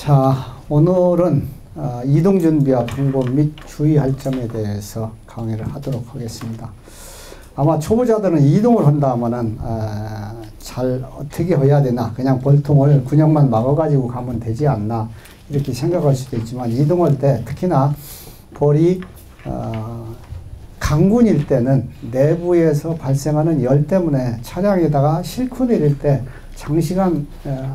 자, 오늘은 이동 준비와 방법 및 주의할 점에 대해서 강의를 하도록 하겠습니다. 아마 초보자들은 이동을 한다 하면은 잘 어떻게 해야 되나, 그냥 볼통을 근육만 막아가지고 가면 되지 않나 이렇게 생각할 수도 있지만, 이동할 때 특히나 볼이 강군일 때는 내부에서 발생하는 열 때문에 차량에다가 싣고 내릴 때 장시간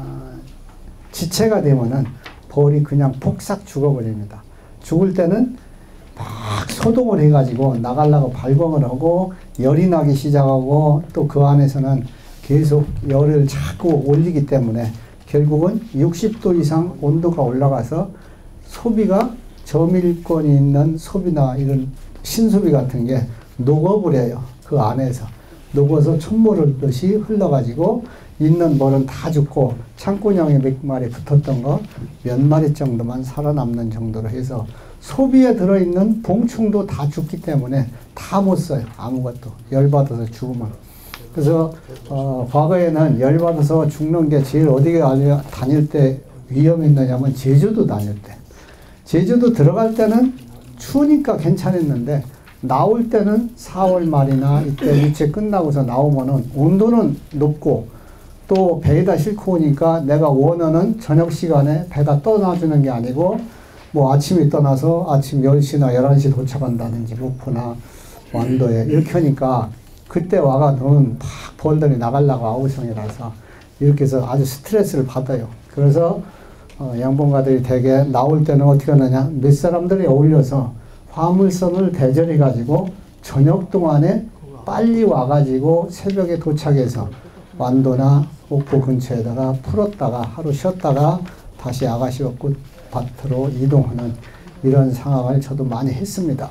지체가 되면은 볼이 그냥 폭삭 죽어버립니다. 죽을 때는 막 소동을 해가지고 나가려고 발광을 하고 열이 나기 시작하고, 또 그 안에서는 계속 열을 자꾸 올리기 때문에 결국은 60도 이상 온도가 올라가서 소비가, 저밀권이 있는 소비나 이런 신소비 같은 게 녹아버려요. 그 안에서 녹아서 촛물 흘듯이 흘러가지고 있는 볼은 다 죽고, 창고냥이 몇 마리 붙었던 거 몇 마리 정도만 살아남는 정도로 해서 소비에 들어있는 봉충도 다 죽기 때문에 다 못 써요. 아무것도. 열받아서 죽으면. 그래서 과거에는 열받아서 죽는 게 제일 어디에 다닐 때 위험했느냐면 제주도 다닐 때. 제주도 들어갈 때는 추우니까 괜찮았는데, 나올 때는 4월 말이나 이때 유체 끝나고서 나오면은 온도는 높고, 또 배에다 싣고 오니까 내가 원하는 저녁 시간에 배가 떠나주는 게 아니고, 뭐 아침에 떠나서 아침 10시나 11시 도착한다든지 목포나 완도에 이렇게 하니까, 그때 와가지고는 막 볼들이 나가려고 아우성이라서 이렇게 해서 아주 스트레스를 받아요. 그래서 양봉가들이 대개 나올 때는 어떻게 하느냐, 몇 사람들이 어울려서 화물선을 대절해 가지고 저녁 동안에 빨리 와가지고 새벽에 도착해서 완도나 목포 근처에다가 풀었다가 하루 쉬었다가 다시 아가시와 꽃밭으로 이동하는 이런 상황을 저도 많이 했습니다.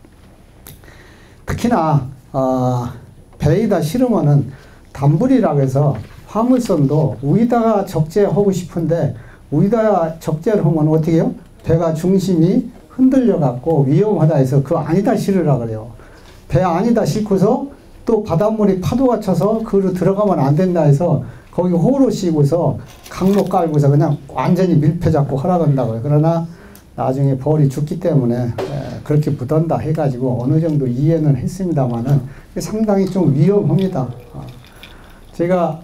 특히나 배에다 실으면은 단불이라고 해서 화물선도 위에다가 적재하고 싶은데, 위에다가 적재를 하면 어떻게 해요? 배가 중심이 흔들려 갖고 위험하다 해서 그 안에다 실으라 그래요. 배 안에다 싣고서 또 바닷물이 파도가 쳐서 그로 들어가면 안 된다 해서 거기 호로 씌고서 강로 깔고서 그냥 완전히 밀폐 잡고 허락한다고요. 그러나 나중에 볼이 죽기 때문에 그렇게 묻던다 해가지고 어느 정도 이해는 했습니다만은 상당히 좀 위험합니다. 제가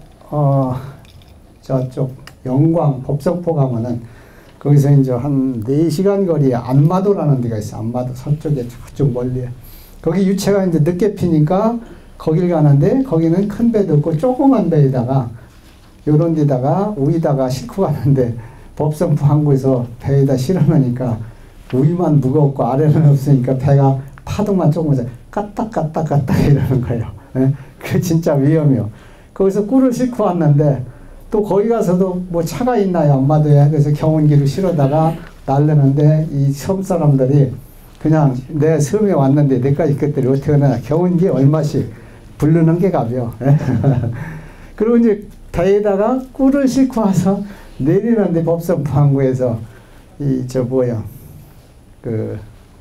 저쪽 영광 법성포 가면은 거기서 이제 한 4시간 거리에 안마도라는 데가 있어요. 안마도 서쪽에 저쪽 멀리에. 거기 유체가 이제 늦게 피니까 거길 가는데, 거기는 큰 배도 없고 조그만 배에다가 요런 데다가 위에다가 싣고 가는데, 법성포 항구에서 배에다 실어놓으니까 위만 무겁고 아래는 없으니까 배가 파도만 조금 까딱까딱까딱 이러는 거예요. 네? 그게 진짜 위험해요. 거기서 꿀을 싣고 왔는데, 또 거기 가서도 뭐 차가 있나요? 안마도에. 그래서 경운기로 실어다가 날르는데, 이 섬 사람들이 그냥 내 섬에 왔는데 내까지 그때를 어떻게 하나, 경운기 얼마씩 부르는 게 값이요. 그리고 이제 배에다가 꿀을 싣고 와서 내리는데, 법성포 항구에서 그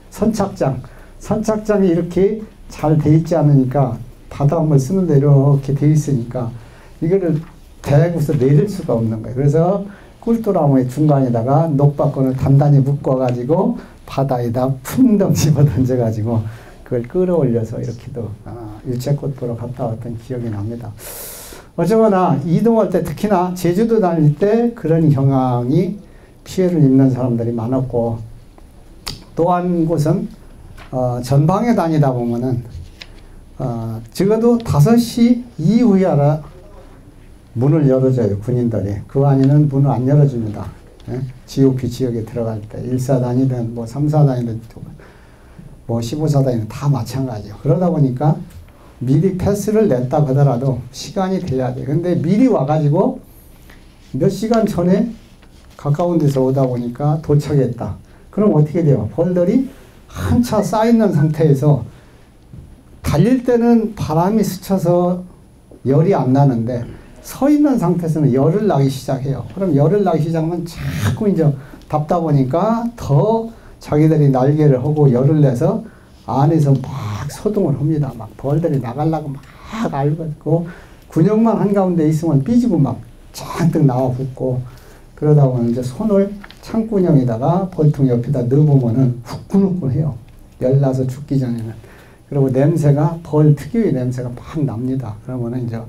선착장이 이렇게 잘 돼 있지 않으니까, 바닷물 쓰는데 이렇게 돼 있으니까 이거를 대고서 내릴 수가 없는 거예요. 그래서 꿀도나무의 중간에다가 녹박건을 단단히 묶어가지고 바다에다 풍덩 집어 던져가지고 그걸 끌어올려서 이렇게도 유채꽃 보러 갔다 왔던 기억이 납니다. 어쩌거나 이동할 때, 특히나 제주도 다닐 때 그런 경향이 피해를 입는 사람들이 많았고, 또 한 곳은 전방에 다니다 보면은 적어도 5시 이후에 문을 열어줘요, 군인들이. 그 안에는 문을 안 열어줍니다. 예? GOP 지역에 들어갈 때 1사단이든 뭐 3사단이든 뭐 15사단이든 다 마찬가지예요. 그러다 보니까 미리 패스를 냈다 하더라도 시간이 돼야 돼요. 근데 미리 와가지고 몇 시간 전에 가까운 데서 오다 보니까 도착했다. 그럼 어떻게 돼요? 볼들이 한차 쌓여있는 상태에서 달릴 때는 바람이 스쳐서 열이 안 나는데, 서 있는 상태에서는 열을 나기 시작해요. 그럼 열을 나기 시작하면 자꾸 이제 답답하니까 더 자기들이 날개를 하고 열을 내서 안에서 막 소동을 합니다. 막 벌들이 나가려고 막 알고, 근육만 한가운데 있으면 삐지고 막 잔뜩 나와 붙고, 그러다 보면 이제 손을 창구녕에다가 벌통 옆에다 넣어보면은 후끈후끈해요. 열나서 죽기 전에는. 그리고 냄새가 벌 특유의 냄새가 막 납니다. 그러면은 이제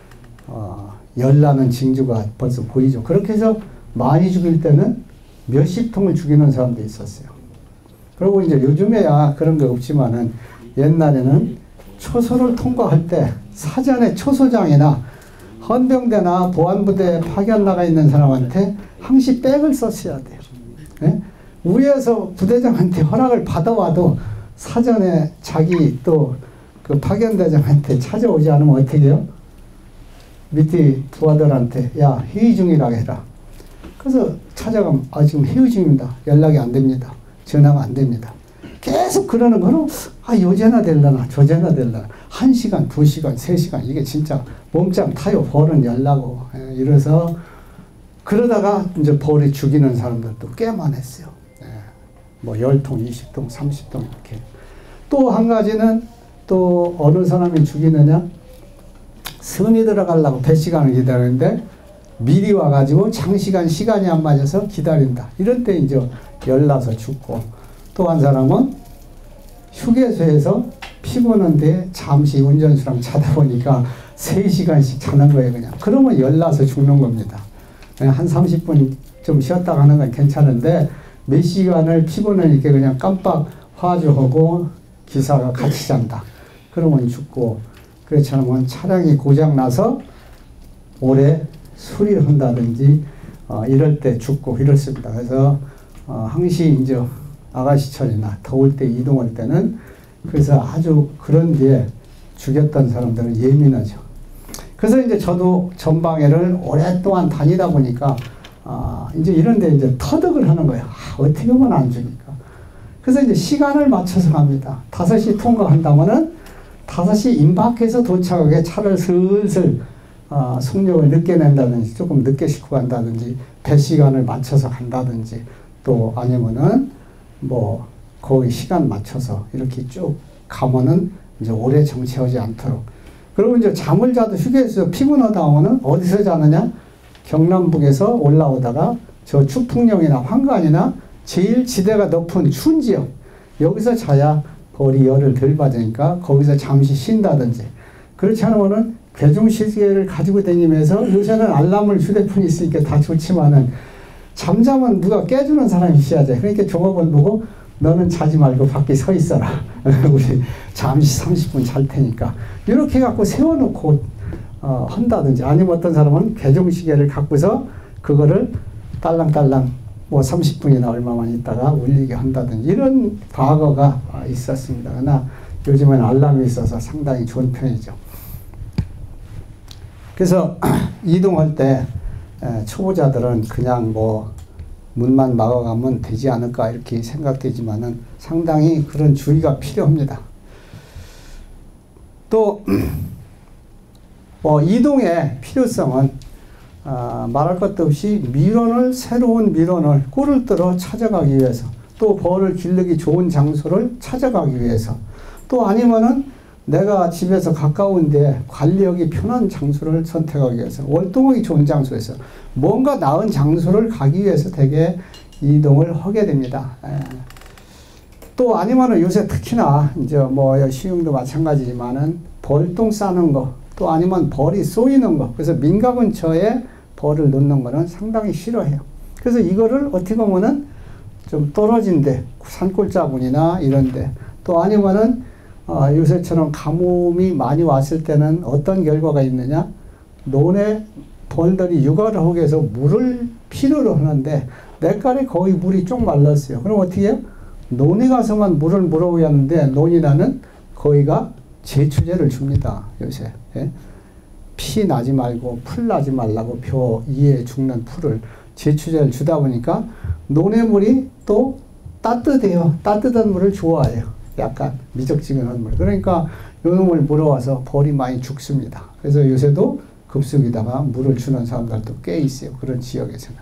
열나는 징조가 벌써 보이죠. 그렇게 해서 많이 죽일 때는 몇십 통을 죽이는 사람도 있었어요. 그리고 이제 요즘에야 그런 게 없지만은 옛날에는 초소를 통과할 때 사전에 초소장이나 헌병대나 보안부대 파견 나가 있는 사람한테 항시 백을 썼어야 돼요. 예? 위에서 부대장한테 허락을 받아와도 사전에 자기 또 그 파견대장한테 찾아오지 않으면 어떻게 해요? 밑에 부하들한테 야 회의 중이라고 해라. 그래서 찾아가면 지금 회의 중입니다. 연락이 안 됩니다. 전화가 안 됩니다. 계속 그러는 거는 요제나 될라나 저제나 될라나 1시간, 2시간, 3시간 이게 진짜 몸짱 타요. 벌은 열나고 이래서 그러다가 이제 벌이 죽이는 사람들도 꽤 많았어요. 뭐 10통, 20통, 30통 이렇게. 또 한 가지는 또 어느 사람이 죽이느냐? 성이 들어가려고 배 시간을 기다리는데 미리 와가지고 장시간 시간이 안 맞아서 기다린다. 이럴 때 이제 열나서 죽고 또 한 사람은 휴게소에서 피곤한데 잠시 운전수랑 자다 보니까 3시간씩 자는 거예요. 그냥. 그러면 열나서 죽는 겁니다. 한 30분 좀 쉬었다 가는 건 괜찮은데 몇 시간을 피곤하니까 그냥 깜빡 화주하고 기사가 같이 잔다. 그러면 죽고 그렇지 않으면 차량이 고장나서 오래 수리를 한다든지 이럴 때 죽고 이렇습니다. 그래서 항시 이제 아가씨철이나 더울 때 이동할 때는 그래서 아주 그런 데에 죽였던 사람들은 예민하죠. 그래서 이제 저도 전방위를 오랫동안 다니다 보니까 이제 이런 데 이제 터득을 하는 거예요. 어떻게 하면 안 죽일까? 그래서 이제 시간을 맞춰서 갑니다. 5시 통과한다면은 5시 임박해서 도착하게 차를 슬슬 속력을 늦게 낸다든지 조금 늦게 싣고 간다든지 배 시간을 맞춰서 간다든지 또 아니면은 뭐 거기 시간 맞춰서 이렇게 쭉 가면은 이제 오래 정체하지 않도록. 그리고 이제 잠을 자도 휴게소에서 피곤하다 하면은 어디서 자느냐? 경남북에서 올라오다가 저 추풍령이나 황간이나 제일 지대가 높은 추운 지역 여기서 자야 벌이 열을 덜 받으니까 거기서 잠시 쉰다든지. 그렇지 않으면은 괴중시계를 가지고 다니면서 요새는 알람을 휴대폰이 있으니까 다 좋지만은 잠자면 누가 깨주는 사람이 있어야지. 그러니까 종업원 보고 너는 자지 말고 밖에 서 있어라. 우리 잠시 30분 잘 테니까. 이렇게 갖고 세워놓고 한다든지 아니면 어떤 사람은 괴중시계를 갖고서 그거를 딸랑딸랑 뭐 30분이나 얼마만 있다가 울리게 한다든지 이런 과거가 있었습니다. 그러나 요즘은 알람이 있어서 상당히 좋은 편이죠. 그래서 이동할 때 초보자들은 그냥 뭐 문만 막아가면 되지 않을까 이렇게 생각되지만은 상당히 그런 주의가 필요합니다. 또 이동의 필요성은 말할 것도 없이 새로운 미론을 꿀을 들어 찾아가기 위해서 또 벌을 기르기 좋은 장소를 찾아가기 위해서 또 아니면은 내가 집에서 가까운데 관리하기 편한 장소를 선택하기 위해서 월동하기 좋은 장소에서 뭔가 나은 장소를 가기 위해서 되게 이동을 하게 됩니다. 또 아니면은 요새 특히나 이제 뭐 시흥도 마찬가지지만은 벌똥 싸는 거 또 아니면 벌이 쏘이는 거 그래서 민가 근처에 벌을 넣는 거는 상당히 싫어해요. 그래서 이거를 어떻게 보면은 좀 떨어진 데 산골짜기나 이런 데 또 아니면은 요새처럼 가뭄이 많이 왔을 때는 어떤 결과가 있느냐? 논에 벌들이 육아를 하기 위해서 물을 필요로 하는데 냇가에 거의 물이 쭉 말랐어요. 그럼 어떻게 해요? 논에 가서만 물을 물어야 하는데 논이라는 거기가 제초제를 줍니다. 요새. 예? 피 나지 말고 풀 나지 말라고 벼 이에 죽는 풀을 제초제를 주다 보니까 논의 물이 또 따뜻해요. 따뜻한 물을 좋아해요. 약간 미적지근한 물. 그러니까 요놈을 물어와서 벌이 많이 죽습니다. 그래서 요새도 급속에다가 물을 주는 사람들도 꽤 있어요. 그런 지역에서는.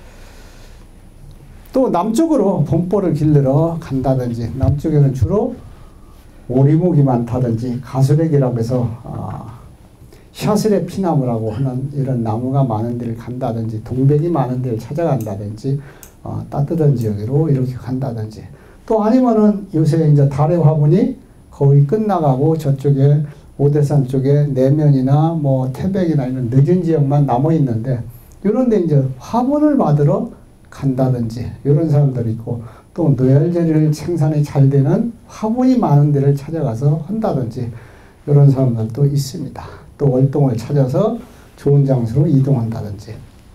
또 남쪽으로 봄벌을 기르러 간다든지 남쪽에는 주로 오리목이 많다든지 가수렉이라고 해서 샤스레 피나무라고 하는 이런 나무가 많은 데를 간다든지 동백이 많은 데를 찾아간다든지 따뜻한 지역으로 이렇게 간다든지 또 아니면은 요새 이제 달의 화분이 거의 끝나가고 저쪽에 오대산 쪽에 내면이나 뭐 태백이나 이런 늦은 지역만 남아 있는데 이런 데 이제 화분을 받으러 간다든지 이런 사람들이 있고 또 노열재를 생산이 잘 되는 화분이 많은 데를 찾아가서 한다든지 이런 사람들도 있습니다. 또 월동을 찾아서 좋은 장소로 이동한다든지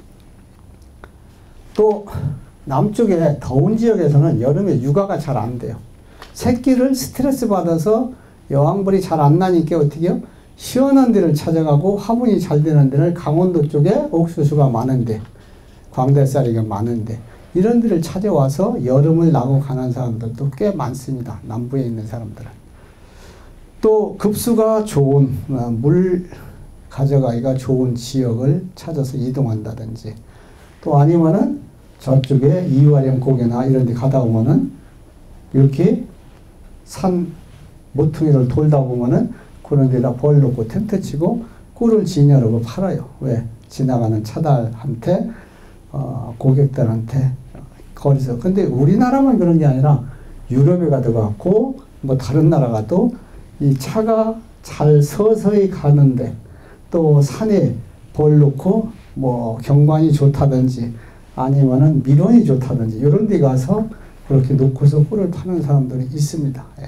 또 남쪽에 더운 지역에서는 여름에 육아가 잘 안 돼요. 새끼를 스트레스 받아서 여왕벌이 잘 안 나니까 어떻게 해요? 시원한 데를 찾아가고 화분이 잘 되는 데는 강원도 쪽에 옥수수가 많은데 광대쌀이가 많은데 이런 데를 찾아와서 여름을 나고 가는 사람들도 꽤 많습니다. 남부에 있는 사람들은. 또 급수가 좋은 물 가져가기가 좋은 지역을 찾아서 이동한다든지 또 아니면은 저쪽에 이화령 고개나 이런 데 가다 보면은 이렇게 산 모퉁이를 돌다 보면은 그런 데다 벌 놓고 텐트 치고 꿀을 진열하고 팔아요. 왜? 지나가는 차달한테 고객들한테 거기서. 근데 우리나라만 그런 게 아니라 유럽에 가도 그렇고 뭐 다른 나라 가도 이 차가 잘 서서히 가는데 또 산에 벌 놓고 뭐 경관이 좋다든지 아니면은 미론이 좋다든지 이런 데 가서 그렇게 놓고서 꿀을 파는 사람들이 있습니다. 예.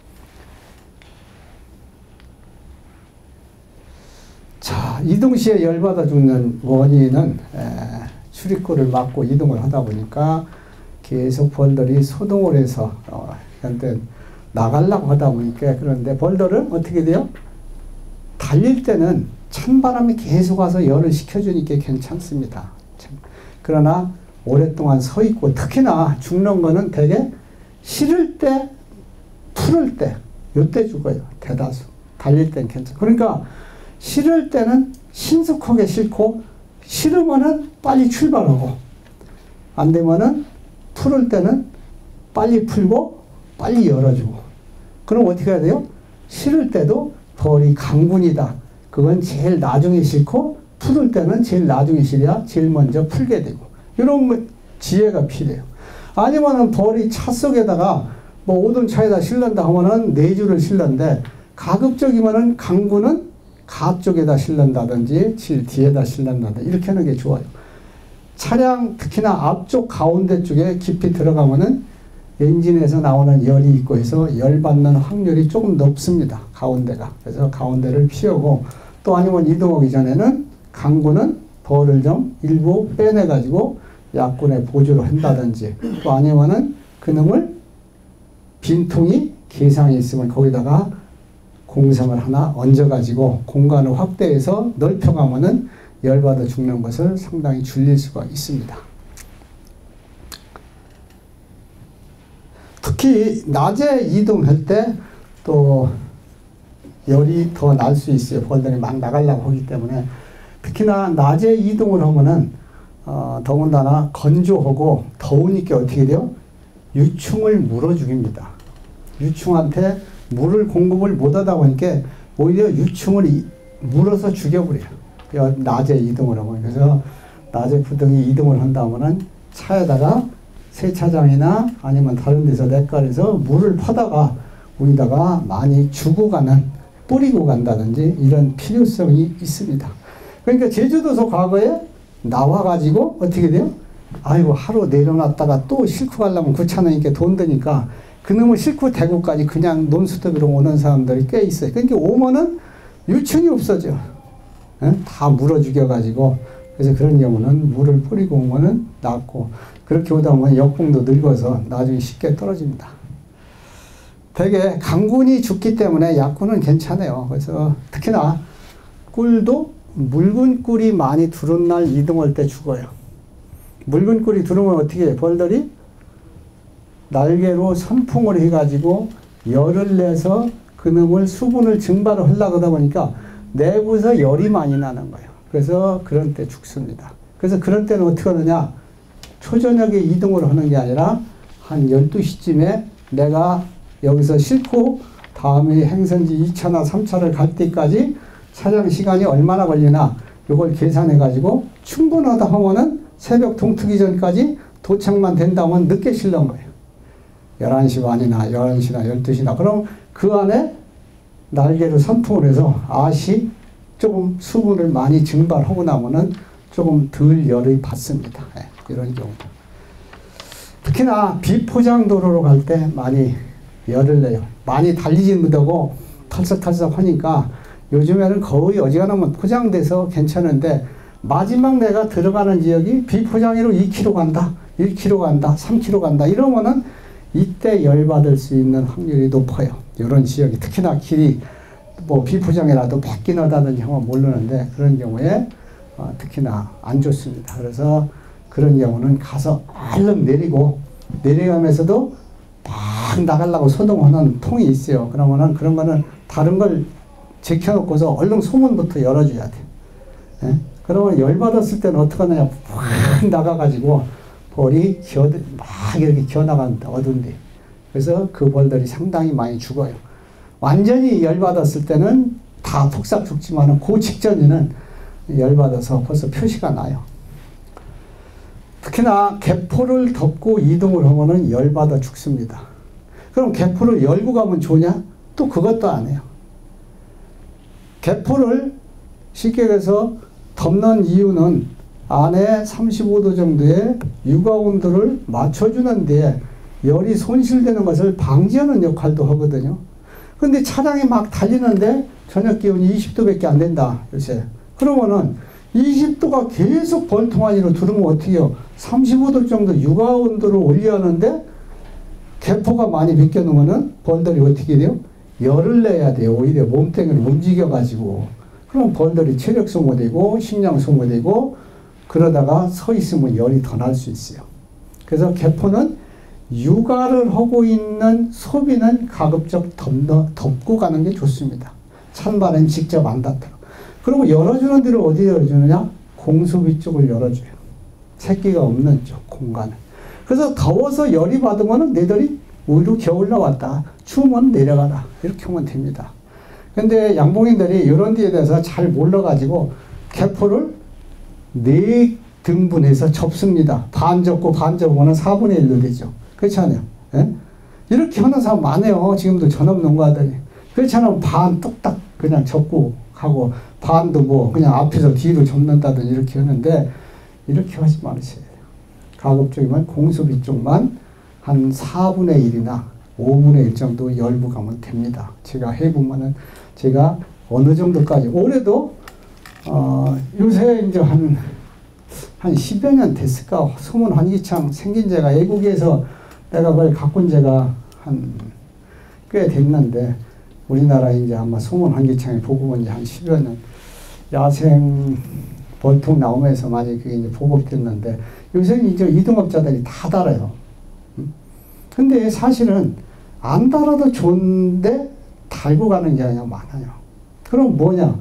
자, 이동 시에 열받아 죽는 원인은 출입구를 막고 이동을 하다 보니까 계속 벌들이 소동을 해서 근데 나가려고 하다 보니까 그런데 벌들은 어떻게 돼요? 달릴 때는 찬바람이 계속 와서 열을 식혀주니까 괜찮습니다. 그러나 오랫동안 서 있고 특히나 죽는 거는 되게 싫을 때, 풀을 때, 이때 죽어요. 대다수. 달릴 땐 괜찮아요. 그러니까 싫을 때는 신속하게 싫고 싫으면은 빨리 출발하고 안 되면은 풀을 때는 빨리 풀고 빨리 열어주고 그럼 어떻게 해야 돼요? 싫을 때도 벌이 강군이다. 그건 제일 나중에 싫고 풀을 때는 제일 나중에 싫어야 제일 먼저 풀게 되고 이런 지혜가 필요해요. 아니면은 벌이 차 속에다가 뭐 5등 차에다 실는다 하면은 4줄을 실는데 가급적이면은 강군은 가 쪽에다 실는다든지 뒤에다 실는다든지 이렇게 하는 게 좋아요. 차량 특히나 앞쪽 가운데 쪽에 깊이 들어가면은 엔진에서 나오는 열이 있고 해서 열 받는 확률이 조금 높습니다. 가운데가. 그래서 가운데를 피하고 또 아니면 이동하기 전에는 강군은 벌을 좀 일부 빼내가지고 약군에 보조를 한다든지 또 아니면은 그놈을 빈통이 계상에 있으면 거기다가 공성을 하나 얹어가지고 공간을 확대해서 넓혀가면은 열받아 죽는 것을 상당히 줄일 수가 있습니다. 특히 낮에 이동할 때 또 열이 더 날 수 있어요. 벌들이 막 나가려고 하기 때문에 특히나 낮에 이동을 하면은 더군다나 건조하고 더우니까 어떻게 돼요? 유충을 물어 죽입니다. 유충한테 물을 공급을 못하다 보니까 오히려 유충을 물어서 죽여버려요. 낮에 이동을 하면. 그래서 낮에 부등이 이동을 한다면은 차에다가 세차장이나 아니면 다른 데서 냇가에서 물을 퍼다가 우리다가 많이 주고 가는, 뿌리고 간다든지 이런 필요성이 있습니다. 그러니까 제주도에서 과거에 나와가지고 어떻게 돼요? 아이고 하루 내려놨다가 또 싣고 가려면 귀찮으니까 돈 드니까 그놈을 싣고 대구까지 그냥 논수더비로 오는 사람들이 꽤 있어요. 그러니까 오면은 유충이 없어져. 다 물어 죽여가지고. 그래서 그런 경우는 물을 뿌리고 오면은 낫고, 그렇게 오다 보면 역풍도 늙어서 나중에 쉽게 떨어집니다. 되게 강군이 죽기 때문에 약군은 괜찮아요. 그래서 특히나 꿀도 묽은 꿀이 많이 두른 날 이동할 때 죽어요. 묽은 꿀이 두르면 어떻게 해? 벌들이 날개로 선풍을 해가지고 열을 내서 그놈을 수분을 증발을 하려고 하다 보니까 내부에서 열이 많이 나는 거예요. 그래서 그런 때 죽습니다. 그래서 그런 때는 어떻게 하느냐? 초저녁에 이동을 하는 게 아니라 한 12시쯤에 내가 여기서 싣고 다음에 행선지 2차나 3차를 갈 때까지 차량 시간이 얼마나 걸리나 요걸 계산해 가지고 충분하다 하면은 새벽 동트기 전까지 도착만 된다면 늦게 실는 거예요. 11시 반이나 11시나 12시나. 그럼 그 안에 날개를 선풍을 해서 아시 조금 수분을 많이 증발하고 나면은 조금 덜 열을 받습니다. 네, 이런 경우도. 특히나 비포장도로로 갈 때 많이 열을 내요. 많이 달리지 못하고 털썩털썩 하니까 요즘에는 거의 어지간하면 포장돼서 괜찮은데 마지막 내가 들어가는 지역이 비포장으로 2km 간다, 1km 간다, 3km 간다 이러면은 이때 열받을 수 있는 확률이 높아요. 이런 지역이 특히나 길이 뭐 비포장이라도 100기 나다든지 하면 모르는데 그런 경우에 특히나 안 좋습니다. 그래서 그런 경우는 가서 얼른 내리고 내려가면서도 막 나가려고 소동하는 통이 있어요. 그러면은 그런 거는 다른 걸 제켜놓고서 얼른 소문부터 열어줘야 돼. 예? 그러면 열받았을 때는 어떻게 하느냐. 확 나가가지고 벌이 막 이렇게 기어나간다. 어두운데. 그래서 그 벌들이 상당히 많이 죽어요. 완전히 열받았을 때는 다 폭삭 죽지만은 그 직전에는 열받아서 벌써 표시가 나요. 특히나 개포를 덮고 이동을 하면은 열받아 죽습니다. 그럼 개포를 열고 가면 좋냐? 또 그것도 안 해요. 개포를 쉽게 해서 덮는 이유는 안에 35도 정도의 육아 온도를 맞춰주는데 열이 손실되는 것을 방지하는 역할도 하거든요. 근데 차량이 막 달리는데 저녁 기온이 20도밖에 안 된다. 요새. 그러면은 20도가 계속 벌통 안으로 들어오면 어떻게 해요? 35도 정도 육아 온도를 올려야 하는데 개포가 많이 벗겨놓으면은 벌들이 어떻게 돼요? 열을 내야 돼요. 오히려 몸뚱이를 움직여가지고. 그럼 벌들이 체력 소모되고 식량 소모되고 그러다가 서 있으면 열이 더 날 수 있어요. 그래서 개포는 육아를 하고 있는 소비는 가급적 덮고 가는 게 좋습니다. 찬바람 직접 안 닿도록. 그리고 열어주는 데를 어디 열어주느냐? 공수비 쪽을 열어줘요. 새끼가 없는 쪽 공간을. 그래서 더워서 열이 받으면 내들이 오히려 겨울 나왔다. 추우면 내려가라. 이렇게 하면 됩니다. 근데 양봉인들이 이런 데에 대해서 잘 몰라가지고 개포를 4등분해서 접습니다. 반 접고 반 접으면 4분의 1로 되죠. 그렇지 않아요? 예? 이렇게 하는 사람 많아요. 지금도 전업 농가들이. 그렇지 않으면 반 뚝딱 그냥 접고 가고 반도 뭐 그냥 앞에서 뒤로 접는다든지 이렇게 하는데 이렇게 하지 말으셔야 돼요. 가급적이면 공수비 쪽만 한 4분의 1이나 5분의 1 정도 열부 가면 됩니다. 제가 해보면은 제가 어느 정도까지 올해도 요새 이제 한 10여 년 됐을까? 소문 환기창 생긴 지가 애국에서 내가 그걸 가꾼 지가 꽤 됐는데 우리나라 이제 아마 소문 환기창이 보급은 이제 한 10여 년 야생 벌통 나오면서 많이 그게 이제 보급됐는데 요새 이제 이동업자들이 다 달아요. 근데 사실은 안 달아도 좋은데 달고 가는 경우가 많아요. 그럼 뭐냐?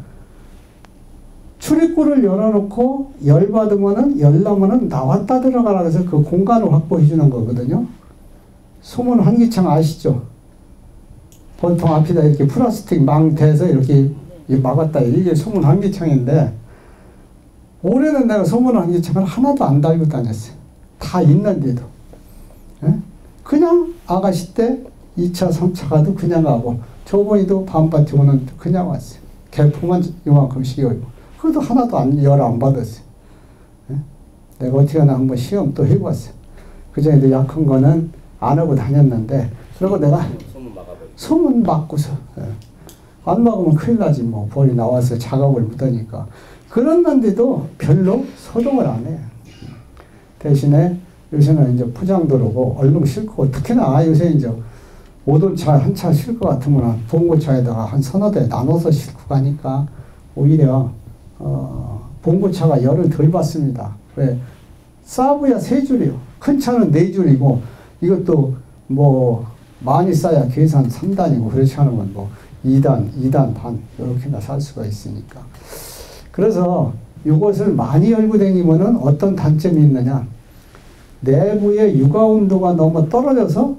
출입구를 열어놓고 열받으면은 열나면은 나왔다 들어가라 해서 그 공간을 확보해 주는 거거든요. 소문 환기창 아시죠? 보통 앞에다 이렇게 플라스틱 망 대서 이렇게 막았다. 이게 소문 환기창인데 올해는 내가 소문 환기창을 하나도 안 달고 다녔어요. 다 있는데도. 예? 그냥 아가씨 때 2차, 3차 가도 그냥 가고 저번에도 밤밭에 오는 그냥 왔어요. 개포만 요만큼 씌워요. 그래도 하나도 열 안 받았어요. 예? 내가 어떻게 하나 한번 시험 또 해봤어요. 그전에도 약한 거는 안 하고 다녔는데 그리고 내가 소문 막고서 예. 안 막으면 큰일 나지 뭐 벌이 나와서 작업을 못하니까 그랬는데도 별로 소동을 안 해요. 대신에 요새는 이제 포장도로고 얼른 싣고 특히나 요새 이제 5톤차 한 차 싣 것 같으면 봉고차에다가 한 서너 대 나눠서 싣고 가니까 오히려 봉고차가 열을 덜 받습니다. 왜? 싸부야 3줄이요. 큰 차는 4줄이고 이것도 뭐 많이 싸야 계산 3단이고 그렇지 않으면 뭐 2단 반 이렇게나 살 수가 있으니까. 그래서 이것을 많이 열고 다니면은 어떤 단점이 있느냐? 내부의 육아 온도가 너무 떨어져서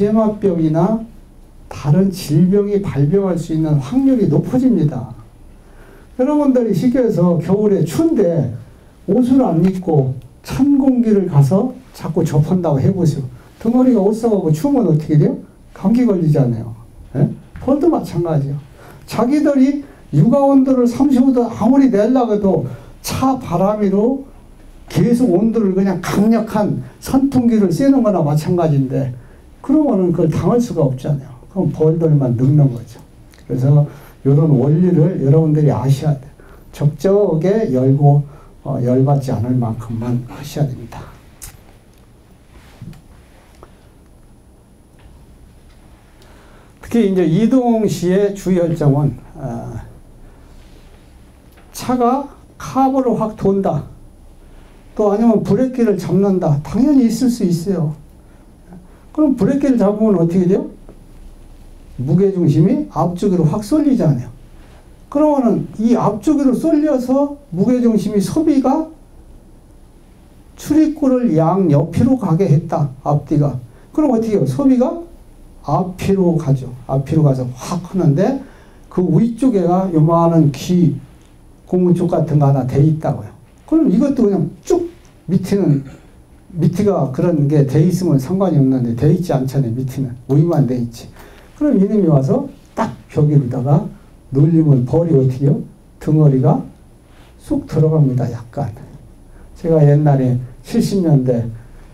노제막병이나 다른 질병이 발병할 수 있는 확률이 높아집니다. 여러분들이 시켜서 겨울에 추운데 옷을 안 입고 찬 공기를 가서 자꾸 접한다고 해보세요. 덩어리가 옷 썩고 추우면 어떻게 돼요? 감기 걸리잖아요. 예? 벌도 마찬가지예요. 자기들이 육아 온도를 35도 아무리 내려고 해도 차 바람으로 계속 온도를 그냥 강력한 선풍기를 쐬는 거나 마찬가지인데 그러면은 그걸 당할 수가 없잖아요. 그럼 벌들만 늙는 거죠. 그래서 이런 원리를 여러분들이 아셔야 돼요. 적적에 열고 열받지 않을 만큼만 하셔야 됩니다. 특히 이제 이동시의 주의혈정은 차가 카브를 확 돈다. 또 아니면 브레이크를 잡는다. 당연히 있을 수 있어요. 그럼 브레이크를 잡으면 어떻게 돼요? 무게중심이 앞쪽으로 확 쏠리잖아요. 그러면은 이 앞쪽으로 쏠려서 무게중심이 소비가 출입구를 양옆으로 가게 했다. 앞뒤가. 그럼 어떻게 해요? 소비가 앞으로 가죠. 앞으로 가서 확 하는데 그 위쪽에가 요만한 귀 고무 쪽 같은 거 하나 돼 있다고요. 그럼 이것도 그냥 쭉 밑에가 그런 게 돼 있으면 상관이 없는데 돼 있지 않잖아요. 밑에는 위만 돼 있지. 그럼 이놈이 와서 딱 벽에다가 눌리면 벌이 어떻게 해요? 덩어리가 쑥 들어갑니다. 약간. 제가 옛날에 70년대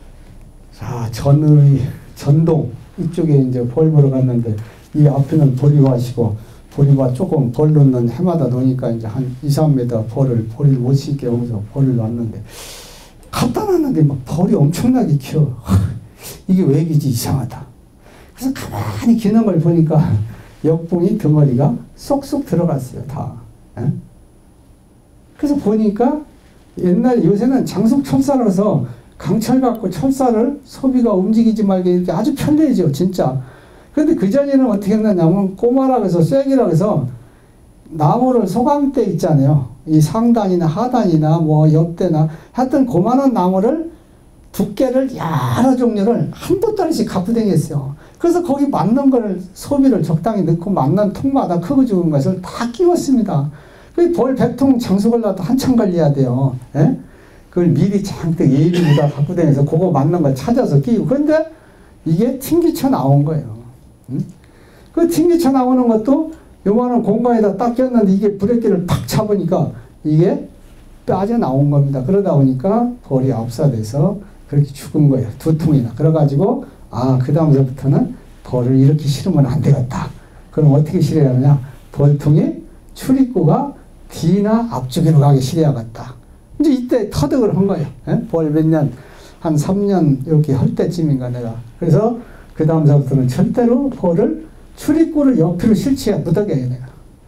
전동 이쪽에 이제 벌 보러 갔는데 이 앞에는 보리밭이고 보리밭 조금 벌 넣는 해마다 놓으니까 이제 한 2, 3m 벌을 못 심게 여기서 벌을 놨는데 갖다 놨는데 막 벌이 엄청나게 키워. 이게 왜 이러지 이상하다. 그래서 가만히 기는 걸 보니까 역봉이 덩어리가 쏙쏙 들어갔어요. 다. 에? 그래서 보니까 요새는 장속 철사라서 강철 갖고 철사를 소비가 움직이지 말게 이렇게 아주 편리해져 진짜. 그런데 그전에는 어떻게 했느냐면 꼬마라고 해서 쐐기라고 해서 나무를 소강대 있잖아요. 이 상단이나 하단이나 뭐 옆대나 하여튼 고만한 나무를 두께를 여러 종류를 한 보따리씩 갖고 다녔어요. 그래서 거기 맞는 걸 소비를 적당히 넣고 맞는 통마다 크고 작은 것을 다 끼웠습니다. 그 벌 100통 장속을 놔도 한참 걸려야 돼요. 예? 그걸 미리 잔뜩 예비보다 갖고 다녀서 그거 맞는 걸 찾아서 끼고. 그런데 이게 튕기쳐 나온 거예요. 그 튕기쳐 나오는 것도 요만한 공간에다 딱 꼈는데 이게 브레이크를 팍 잡으니까 이게 빠져나온 겁니다. 그러다 보니까 벌이 압사돼서 그렇게 죽은 거예요. 2통이나. 그래가지고 그 다음서부터는 벌을 이렇게 실으면 안 되겠다. 그럼 어떻게 실어야 하느냐? 벌통이 출입구가 뒤나 앞쪽으로 가게 실어야겠다. 이제 이때 터득을 한 거예요. 벌 몇 년, 한 3년 이렇게 할 때쯤인가 내가. 그래서 그 다음서부터는 절대로 벌을 출입구를 옆으로 실치야 못하게 내가.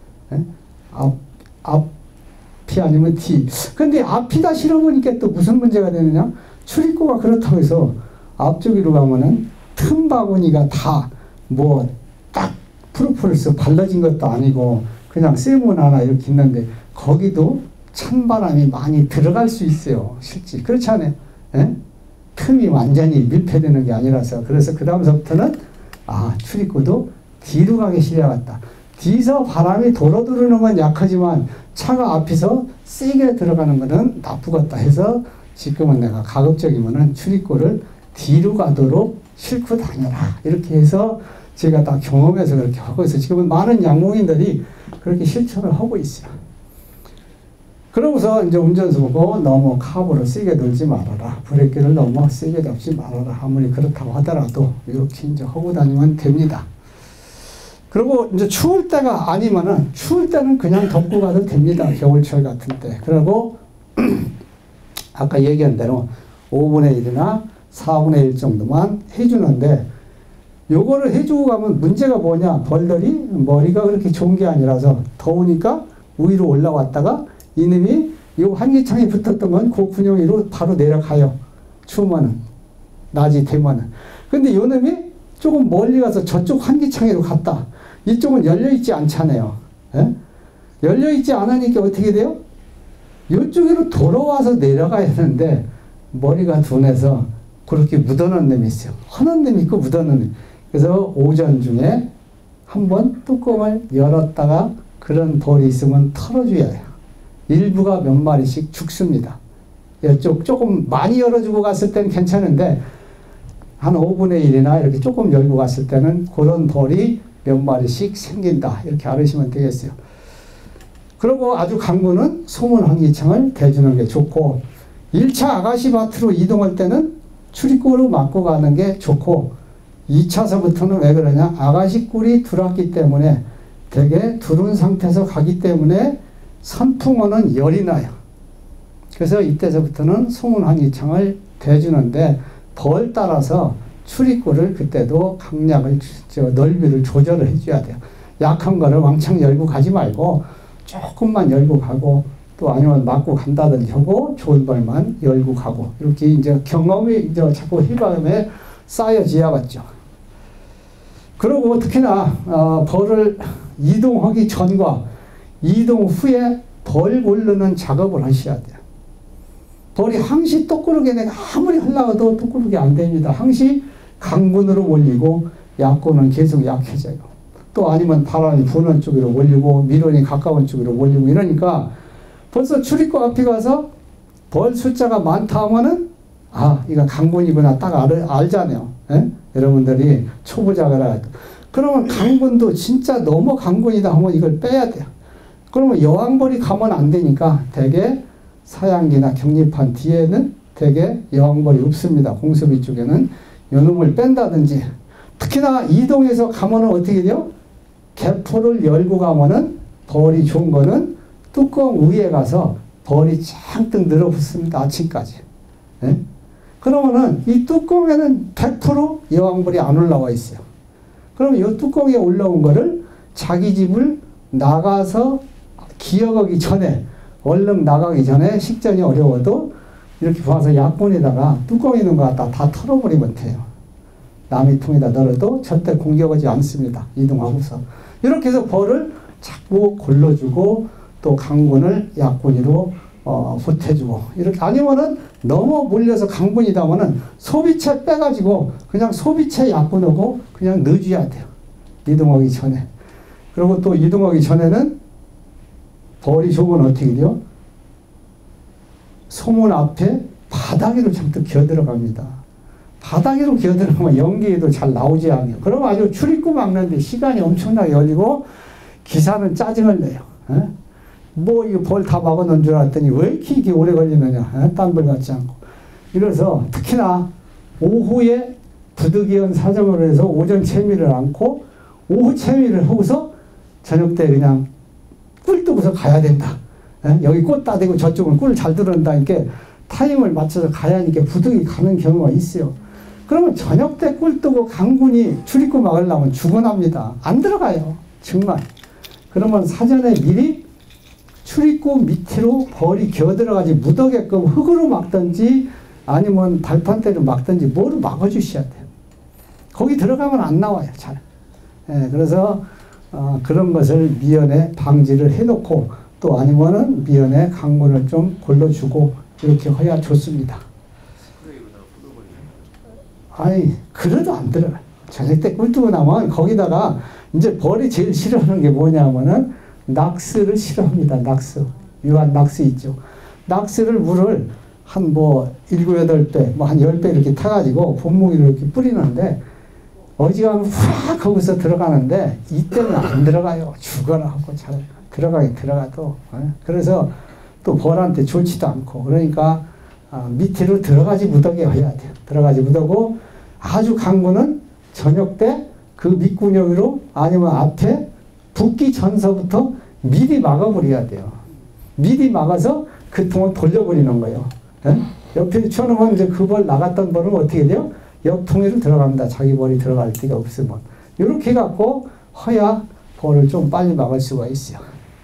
앞이 아니면 뒤. 근데 앞이다 실어보니까 또 무슨 문제가 되느냐? 출입구가 그렇다고 해서 앞쪽으로 가면은 틈 바구니가 다 뭐 딱 프로폴리스 발라진 것도 아니고 그냥 쇠문 하나 이렇게 있는데 거기도 찬바람이 많이 들어갈 수 있어요. 실제 그렇지 않아요? 예? 틈이 완전히 밀폐되는 게 아니라서. 그래서 그 다음서부터는 출입구도 뒤로 가게 실어야겠다. 뒤에서 바람이 도로 들어오는 건 약하지만 차가 앞에서 세게 들어가는 거는 나쁘겠다 해서 지금은 내가 가급적이면은 출입구를 뒤로 가도록 싣고 다녀라. 이렇게 해서 제가 다 경험해서 그렇게 하고 있어요. 지금은 많은 양봉인들이 그렇게 실천을 하고 있어요. 그러고서 이제 운전수 보고 너무 카브를 세게 돌지 말아라. 브레이크를 너무 세게 잡지 말아라. 아무리 그렇다고 하더라도 이렇게 이제 하고 다니면 됩니다. 그리고 이제 추울 때가 아니면은 추울 때는 그냥 덮고 가도 됩니다. 겨울철 같은 때. 그리고 아까 얘기한 대로 5분의 1이나 4분의 1 정도만 해주는데 요거를 해주고 가면 문제가 뭐냐. 벌들이 머리가 그렇게 좋은 게 아니라서 더우니까 위로 올라왔다가 이놈이 요 환기창에 붙었던 건 그 군용 위로 바로 내려가요. 추우면은 낮이 되면은. 근데 요 놈이 조금 멀리 가서 저쪽 환기창으로 갔다. 이쪽은 열려있지 않잖아요. 예? 열려있지 않으니까 어떻게 돼요? 이쪽으로 돌아와서 내려가야 되는데 머리가 둔해서 그렇게 묻어놓은 놈이 있어요. 하는 놈이 있고 묻어놓은 놈. 그래서 오전 중에 한번 뚜껑을 열었다가 그런 벌이 있으면 털어줘야 해요. 일부가 몇 마리씩 죽습니다. 조금 많이 열어주고 갔을 때는 괜찮은데 한 5분의 1이나 이렇게 조금 열고 갔을 때는 그런 벌이 몇 마리씩 생긴다. 이렇게 알으시면 되겠어요. 그리고 아주 강군은 소문 환기창을 대주는 게 좋고 1차 아가씨밭으로 이동할 때는 출입구로 막고 가는 게 좋고 2차서부터는 왜 그러냐? 아가씨 꿀이 들어왔기 때문에 되게 두른 상태에서 가기 때문에 선풍어는 열이 나요. 그래서 이때서부터는 소문 환기창을 대주는데 벌 따라서 출입구를 그때도 강약을 넓이를 조절을 해줘야 돼요. 약한 거를 왕창 열고 가지 말고 조금만 열고 가고 또 아니면 맞고 간다든지 하고 좋은 벌만 열고 가고 이렇게 이제 경험이 이제 자꾸 해봐에 쌓여져야겠죠. 그리고 특히나 벌을 이동하기 전과 이동 후에 벌 고르는 작업을 하셔야 돼요. 벌이 항시 똑구르게 내가 아무리 하려고 똑구르게 안 됩니다. 항시 강군으로 몰리고 약군은 계속 약해져요. 또 아니면 바람이 부는 쪽으로 몰리고 미론이 가까운 쪽으로 몰리고 이러니까 벌써 출입구 앞에 가서 벌 숫자가 많다 하면은 아 이거 강군이구나 딱 알잖아요. 에? 여러분들이 초보자가 그러면 강군도 진짜 너무 강군이다 하면 이걸 빼야 돼요. 그러면 여왕벌이 가면 안 되니까 대개 사양기나 격립한 뒤에는 대개 여왕벌이 없습니다. 공수비 쪽에는 요놈을 뺀다든지 특히나 이동해서 가면은 어떻게 돼요? 개포를 열고 가면은 벌이 좋은 거는 뚜껑 위에 가서 벌이 잔뜩 늘어붙습니다. 아침까지. 네? 그러면은 이 뚜껑에는 100% 여왕벌이 안 올라와 있어요. 그럼 이 뚜껑에 올라온 거를 자기 집을 나가서 기어가기 전에 얼른 나가기 전에 식전이 어려워도 이렇게 봐서 약분에다가 뚜껑 있는 거 갖다 다 털어버리면 돼요. 남의 통에다 넣어도 절대 공격하지 않습니다. 이동하고서. 이렇게 해서 벌을 자꾸 골라주고 또 강군을 약군이로 보태주고 이렇게 아니면은 너무 몰려서 강군이다면은 소비체 빼가지고 그냥 소비체 약군하고 그냥 넣어줘야 돼요. 이동하기 전에. 그리고 또 이동하기 전에는 벌이 좋으면 어떻게 돼요? 소문 앞에 바닥으로 잔뜩 기어들어갑니다. 바닥으로 기어들어가면 연기에도 잘 나오지 않아요. 그러면 아주 출입구 막는데 시간이 엄청나게 걸리고 기사는 짜증을 내요. 에? 뭐 이거 벌 다 막아놓은 줄 알았더니 왜 이렇게 오래 걸리느냐. 딴 벌 같지 않고. 이래서 특히나 오후에 부득이한 사정으로 해서 오전 채미를 않고 오후 채미를 하고서 저녁 때 그냥 꿀 뜨고서 가야 된다. 에? 여기 꽃 따대고 저쪽은 꿀 잘 들어온다. 이렇게 타임을 맞춰서 가야 하니까 부득이 가는 경우가 있어요. 그러면 저녁 때 꿀 뜨고 강군이 출입구 막으려면 죽어납니다. 안 들어가요. 정말. 그러면 사전에 미리 출입구 밑으로 벌이 기어들어가지 못하게끔 흙으로 막든지 아니면 발판대로 막든지 뭐로 막아주셔야 돼요. 거기 들어가면 안 나와요. 잘. 예, 그래서 그런 것을 미연에 방지를 해놓고 또 아니면은 미연에 강군을 좀 골라주고 이렇게 해야 좋습니다. 아니 그래도 안 들어가요. 저녁 때 꿀 뜨고 나면 거기다가 이제 벌이 제일 싫어하는 게 뭐냐면은 낙스를 싫어합니다. 낙스. 유한 낙스 있죠. 낙스를 물을 한 뭐 7, 8배, 뭐 한 10배 이렇게 타가지고 분무기로 이렇게 뿌리는데 어지간하면 확 거기서 들어가는데 이때는 안 들어가요. 죽어라 하고 잘 들어가긴 들어가도. 그래서 또 벌한테 좋지도 않고 그러니까 밑으로 들어가지 못하게 해야 돼요. 들어가지 못하고 아주 강군은 저녁 때 그 밑구녕으로 아니면 앞에 붓기 전서부터 미리 막아버려야 돼요. 미리 막아서 그 통을 돌려버리는 거예요. 에? 옆에 쳐놓으면 이제 그 벌 나갔던 벌은 어떻게 돼요? 옆 통에로 들어갑니다. 자기 벌이 들어갈 데가 없으면. 이렇게 해갖고 허야 벌을 좀 빨리 막을 수가 있어요.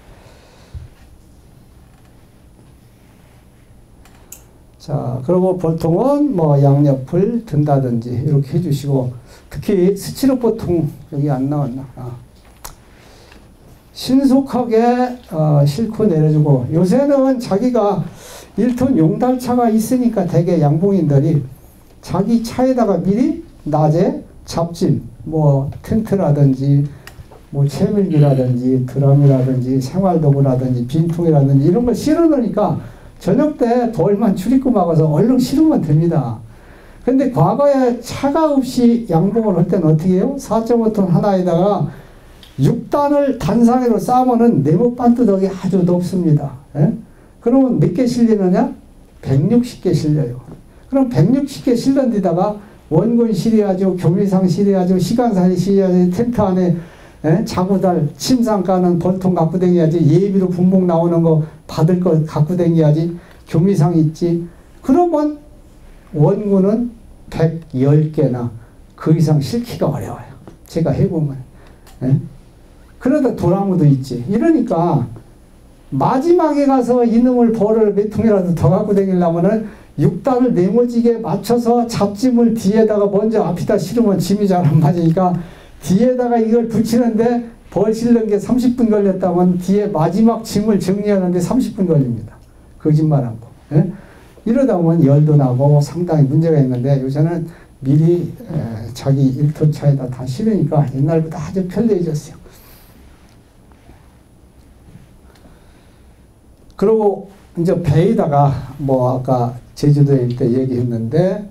자, 그리고 보통은 뭐 양옆을 든다든지 이렇게 해주시고 특히 스티로포통 여기 안 나왔나? 신속하게 싣고 내려주고 요새는 자기가 1톤 용달차가 있으니까 대개 양봉인들이 자기 차에다가 미리 낮에 잡짐 뭐 텐트라든지 뭐 채밀기라든지 드럼이라든지 생활도구라든지 빈통이라든지 이런 걸 실어 놓으니까 저녁 때 벌만 출입구 막아서 얼른 실으면 됩니다. 근데 과거에 차가 없이 양봉을 할 때는 어떻게 해요? 4.5톤 하나에다가 6단을 단상으로 쌓으면은 네모 반두덕이 아주 높습니다. 예? 그러면 몇 개 실리느냐? 160개 실려요. 그럼 160개 실는 데다가 원군 실어야죠. 교미상 실어야죠. 시간살이 실어야죠. 텐트 안에 자구달 침상 까는 벌통 갖고 다녀야지. 예비로 분봉 나오는 거 받을 거 갖고 다녀야지. 교미상 있지. 그러면 원군은 110개나 그 이상 실기가 어려워요. 제가 해보면. 그러다 도나무도 있지. 이러니까 마지막에 가서 이놈을 벌을 몇 통이라도 더 갖고 다니려면은 6단을 네모지게 맞춰서 잡짐을 뒤에다가 먼저 앞에다 실으면 짐이 잘 안 맞으니까 뒤에다가 이걸 붙이는데 벌 실는 게 30분 걸렸다면 뒤에 마지막 짐을 정리하는데 30분 걸립니다. 거짓말한 거. 예? 이러다 보면 열도 나고 상당히 문제가 있는데 요새는 미리 자기 1톤 차에다 다 실으니까 옛날보다 아주 편리해졌어요. 그리고 이제 배에다가 뭐 아까 제주도에 있을 때 얘기했는데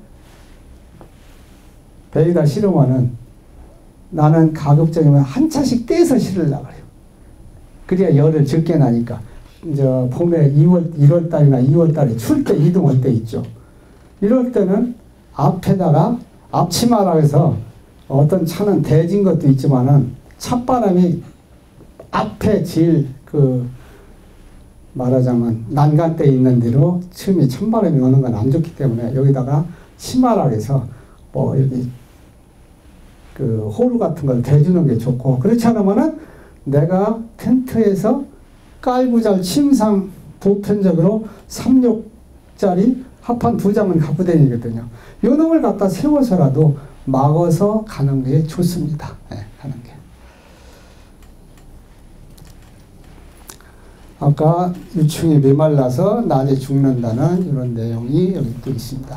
배에다 실으면은 나는 가급적이면 한 차씩 떼서 실으려고 그래요. 그래야 열을 적게 나니까. 이제 봄에 1월 달이나 2월 달에 추울 때 이동할 때 있죠. 이럴 때는 앞에다가 앞치마라 해서 어떤 차는 대진 것도 있지만은 찬바람이 앞에 제일 말하자면 난간대에 있는 대로 처음에 찬바람이 오는 건 안 좋기 때문에 여기다가 치마라 해서 뭐 여기 호루 같은 걸 대주는 게 좋고, 그렇지 않으면은 내가 텐트에서 깔고 잘 침상 보편적으로 3욕짜리 합판 2장은 갖고 다니거든요. 요 놈을 갖다 세워서라도 막아서 가는 게 좋습니다. 가는 게. 아까 유충이 메말라서 낮에 죽는다는 이런 내용이 여기 또 있습니다.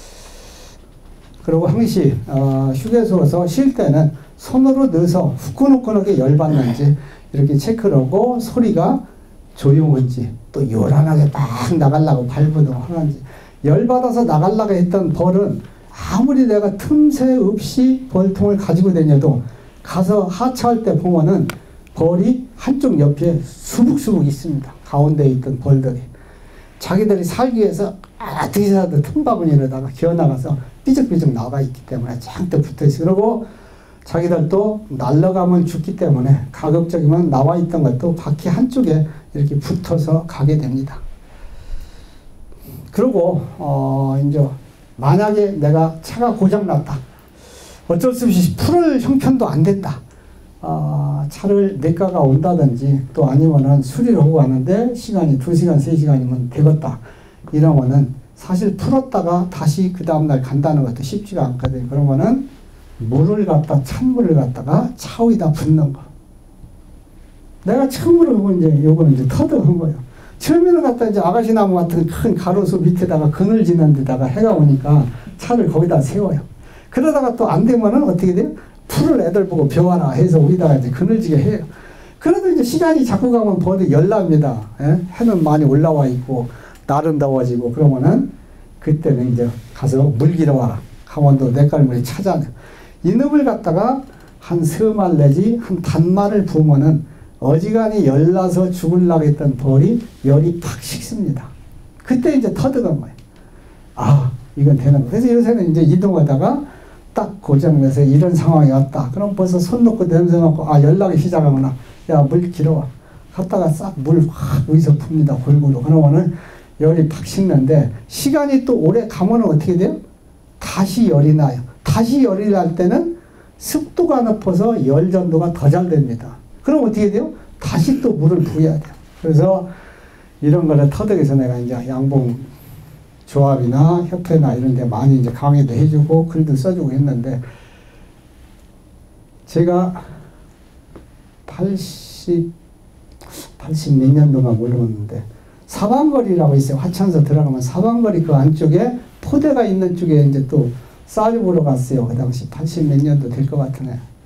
그리고 항시 휴게소에서 쉴 때는 손으로 넣어서 후끈후끈하게 열받는지 이렇게 체크를 하고 소리가 조용한지 또 요란하게 막 나가려고 발부도 하는지. 열받아서 나가려고 했던 벌은 아무리 내가 틈새 없이 벌통을 가지고 다녀도 가서 하차할 때 보면은 벌이 한쪽 옆에 수북수북 있습니다. 가운데에 있던 벌들이. 자기들이 살기 위해서 어떻게 해서든 틈바구니에다가 기어나가서 삐죽삐죽 나가 있기 때문에 잔뜩 붙어있어요. 그리고 자기들도 날아가면 죽기 때문에 가급적이면 나와 있던 것도 바퀴 한쪽에 이렇게 붙어서 가게 됩니다. 그리고 이제 만약에 내가 차가 고장났다. 어쩔 수 없이 풀을 형편도 안 된다. 차를 내과가 온다든지 또 아니면은 수리를 하고 가는데 시간이 2시간, 3시간이면 되겠다. 이러면은 사실 풀었다가 다시 그 다음날 간다는 것도 쉽지가 않거든요. 그러면은 찬물을 갖다가 차 위에다 붓는 거. 내가 처음으로 하고 이제 요거는 이제 터득한 거예요. 처음에는 갖다 이제 아가씨나무 같은 큰 가로수 밑에다가 그늘지는 데다가 해가 오니까 차를 거기다 세워요. 그러다가 또 안 되면은 어떻게 돼요? 풀을 애들 보고 배워라 해서 우리다가 이제 그늘지게 해요. 그래도 이제 시간이 자꾸 가면 벌이 열납니다. 해는 많이 올라와 있고 날은 더워지고 그러면은 그때는 이제 가서 물 기러 와라. 강원도 냇갈물이 찾아내. 이놈을 갖다가 한 서말 내지 한 단말을 부으면은 어지간히 열나서 죽으려고 했던 벌이 열이 팍 식습니다. 그때 이제 터득한 거예요. 아, 이건 되는 거예요. 그래서 요새는 이제 이동하다가 딱 고장내서 이런 상황이 왔다. 그럼 벌써 손 놓고 냄새 맡고 연락이 시작하거나 야, 물 길어와. 갔다가 싹 물 확 위에서 풉니다. 골고루. 그러면은 열이 팍 식는데 시간이 또 오래 가면은 어떻게 돼요? 다시 열이 나요. 다시 열이 날 때는 습도가 높아서 열 전도가 더 잘 됩니다. 그럼 어떻게 돼요? 다시 또 물을 부어야 돼요. 그래서 이런 거를 터득해서 내가 이제 양봉 조합이나 협회나 이런 데 많이 이제 강의도 해주고 글도 써주고 했는데 제가 80 몇 년도가 모르겠는데 사방거리라고 있어요. 화천서 들어가면 사방거리 그 안쪽에 포대가 있는 쪽에 이제 또 쌀 보러 갔어요. 그 당시 80 몇 년도 될 것 같으네.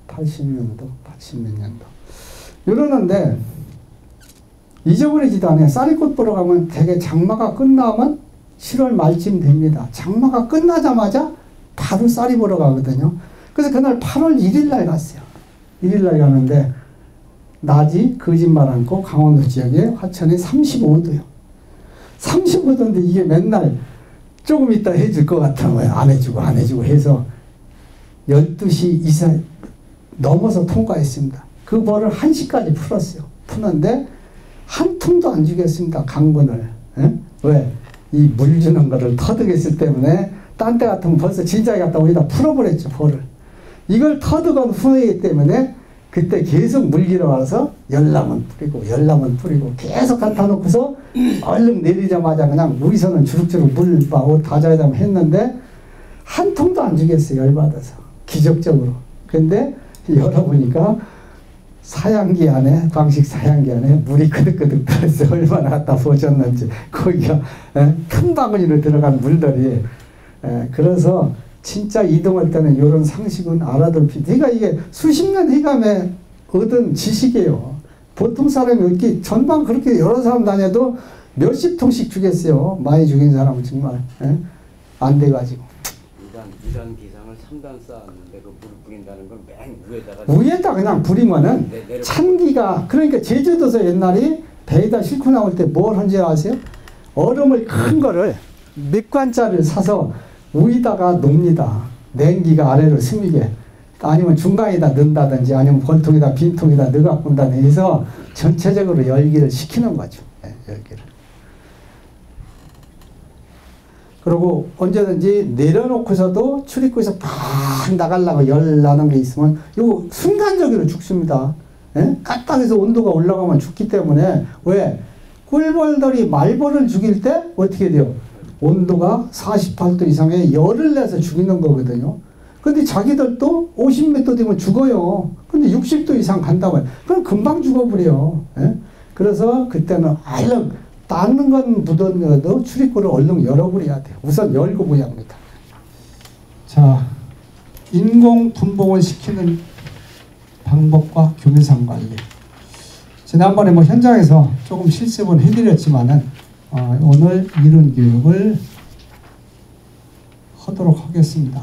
80년도, 80몇 년도. 이러는데, 잊어버리지도 않아요. 쌀이꽃 보러 가면 되게 장마가 끝나면 7월 말쯤 됩니다. 장마가 끝나자마자 바로 쌀이 보러 가거든요. 그래서 그날 8월 1일 날 갔어요. 1일 날 가는데, 낮이 거짓말 않고 강원도 지역에 화천이 35도요. 35도인데 이게 맨날 조금 있다 해줄 것 같아요. 안 해주고 해서 12시 이상 넘어서 통과했습니다. 그 벌을 1시까지 풀었어요. 푸는데 한 통도 안 주겠습니다. 강분을. 에? 왜? 이 물 주는 거를 터득했을 때문에 딴 때 같으면 벌써 진작에 갖다 어디다 풀어버렸죠. 벌을. 이걸 터득한 후이기 때문에 그때 계속 물기러 와서 열나면 뿌리고 계속 갖다 놓고서 얼른 내리자마자 그냥 우리서는 주룩주룩 물 막 다자에다 했는데 한 통도 안 주겠어요. 열받아서. 기적적으로. 근데 열어보니까 사양기 안에, 방식 사양기 안에 물이 끄득끄득 들어서 얼마나 갖다 보셨는지 거기가 큰 바구니로 들어간 물들이 그래서 진짜 이동할 때는 이런 상식은 알아둘 필요. 그러니까 이게 수십 년 해감에 얻은 지식이에요. 보통 사람이 이렇게 전방 그렇게 여러 사람 다녀도 몇십 통씩 주겠어요. 많이 죽인 사람은 정말 안 돼가지고. 2단 기상을 3단 쌓았는데 그 물 뿌린다는 건 맨 위에다 그냥 뿌리면은 찬기가 그러니까 제주도에서 옛날에 배에다 싣고 나올 때 뭘 한지 아세요? 얼음을 큰 거를 몇 관짜리를 사서 위에다가 놓습니다. 냉기가 아래로 스미게. 아니면 중간에다 넣는다든지 아니면 볼통에다 빈통에다 넣어갖고 온다든지 해서 전체적으로 열기를 식히는 거죠. 네, 열기를. 그리고 언제든지 내려놓고서도 출입구에서 팍 나가려고 열 나는 게 있으면 이거 순간적으로 죽습니다. 예? 까딱해서 온도가 올라가면 죽기 때문에 왜? 꿀벌들이 말벌을 죽일 때 어떻게 돼요? 온도가 48도 이상의 열을 내서 죽이는 거거든요. 근데 자기들도 50몇 되면 죽어요. 근데 60도 이상 간다고요. 그럼 금방 죽어버려요. 예? 그래서 그때는 얼른 닿는 건 묻었는데도 출입구를 얼른 열어버려야 돼요. 우선 열고 보야 합니다. 자, 인공 분봉을 시키는 방법과 교민상 관리. 지난번에 뭐 현장에서 조금 실습은 해드렸지만은 오늘 이론 교육을 하도록 하겠습니다.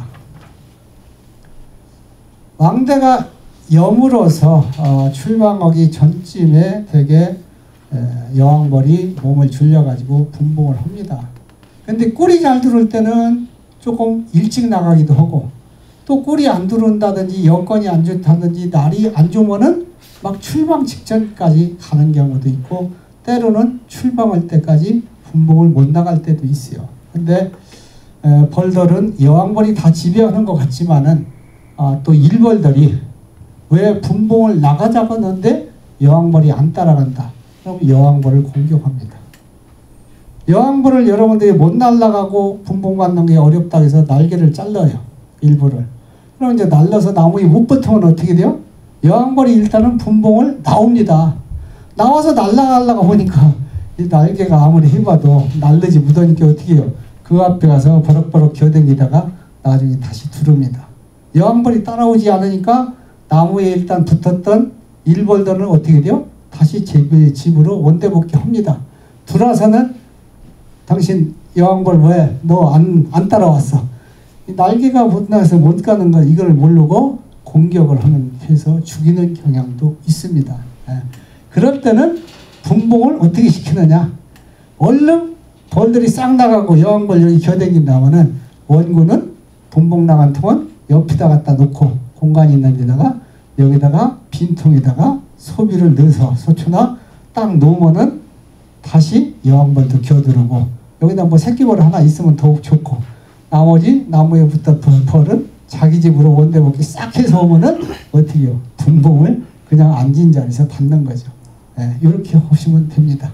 왕대가 여물어서 출방하기 전쯤에 되게 여왕벌이 몸을 줄여가지고 분봉을 합니다. 근데 꿀이 잘 들어올 때는 조금 일찍 나가기도 하고 또 꿀이 안 들어온다든지 여건이 안 좋다든지 날이 안 좋으면은 막 출방 직전까지 가는 경우도 있고 때로는 출방할 때까지 분봉을 못 나갈 때도 있어요. 근데 벌들은 여왕벌이 다 지배하는 것 같지만은 또 일벌들이 왜 분봉을 나가자고 하는데 여왕벌이 안 따라간다. 그럼 여왕벌을 공격합니다. 여왕벌을 여러분들이 못 날아가고 분봉 받는 게 어렵다고 해서 날개를 잘라요. 일부를. 그럼 이제 날라서 나무에 못 붙으면 어떻게 돼요? 여왕벌이 일단은 분봉을 나옵니다. 나와서 날아가려고 보니까 이 날개가 아무리 해봐도 날르지 못하니까 어떻게 해요? 그 앞에 가서 버럭버럭 기어다니다가 나중에 다시 두릅니다. 여왕벌이 따라오지 않으니까 나무에 일단 붙었던 일벌들은 어떻게 돼요? 다시 집으로 원대복귀 합니다. 들어와서는 당신 여왕벌 왜 너 안 따라왔어? 날개가 붙나서 못 가는 걸 이걸 모르고 공격을 해서 죽이는 경향도 있습니다. 그럴 때는 분봉을 어떻게 시키느냐? 얼른 벌들이 싹 나가고 여왕벌 여기 겨댕긴다면은 원군은 분봉 나간 통은 옆에다 갖다 놓고 공간이 있는 데다가 여기다가 빈통에다가 소비를 넣어서 소초나 딱 놓으면은 다시 여왕벌도 겨들고 여기다 뭐 새끼벌 하나 있으면 더욱 좋고 나머지 나무에 붙었던 벌은 자기 집으로 원대복귀 싹 해서 오면은 어떻게 해요? 분봉을 그냥 앉은 자리에서 받는 거죠. 이렇게 하시면 됩니다.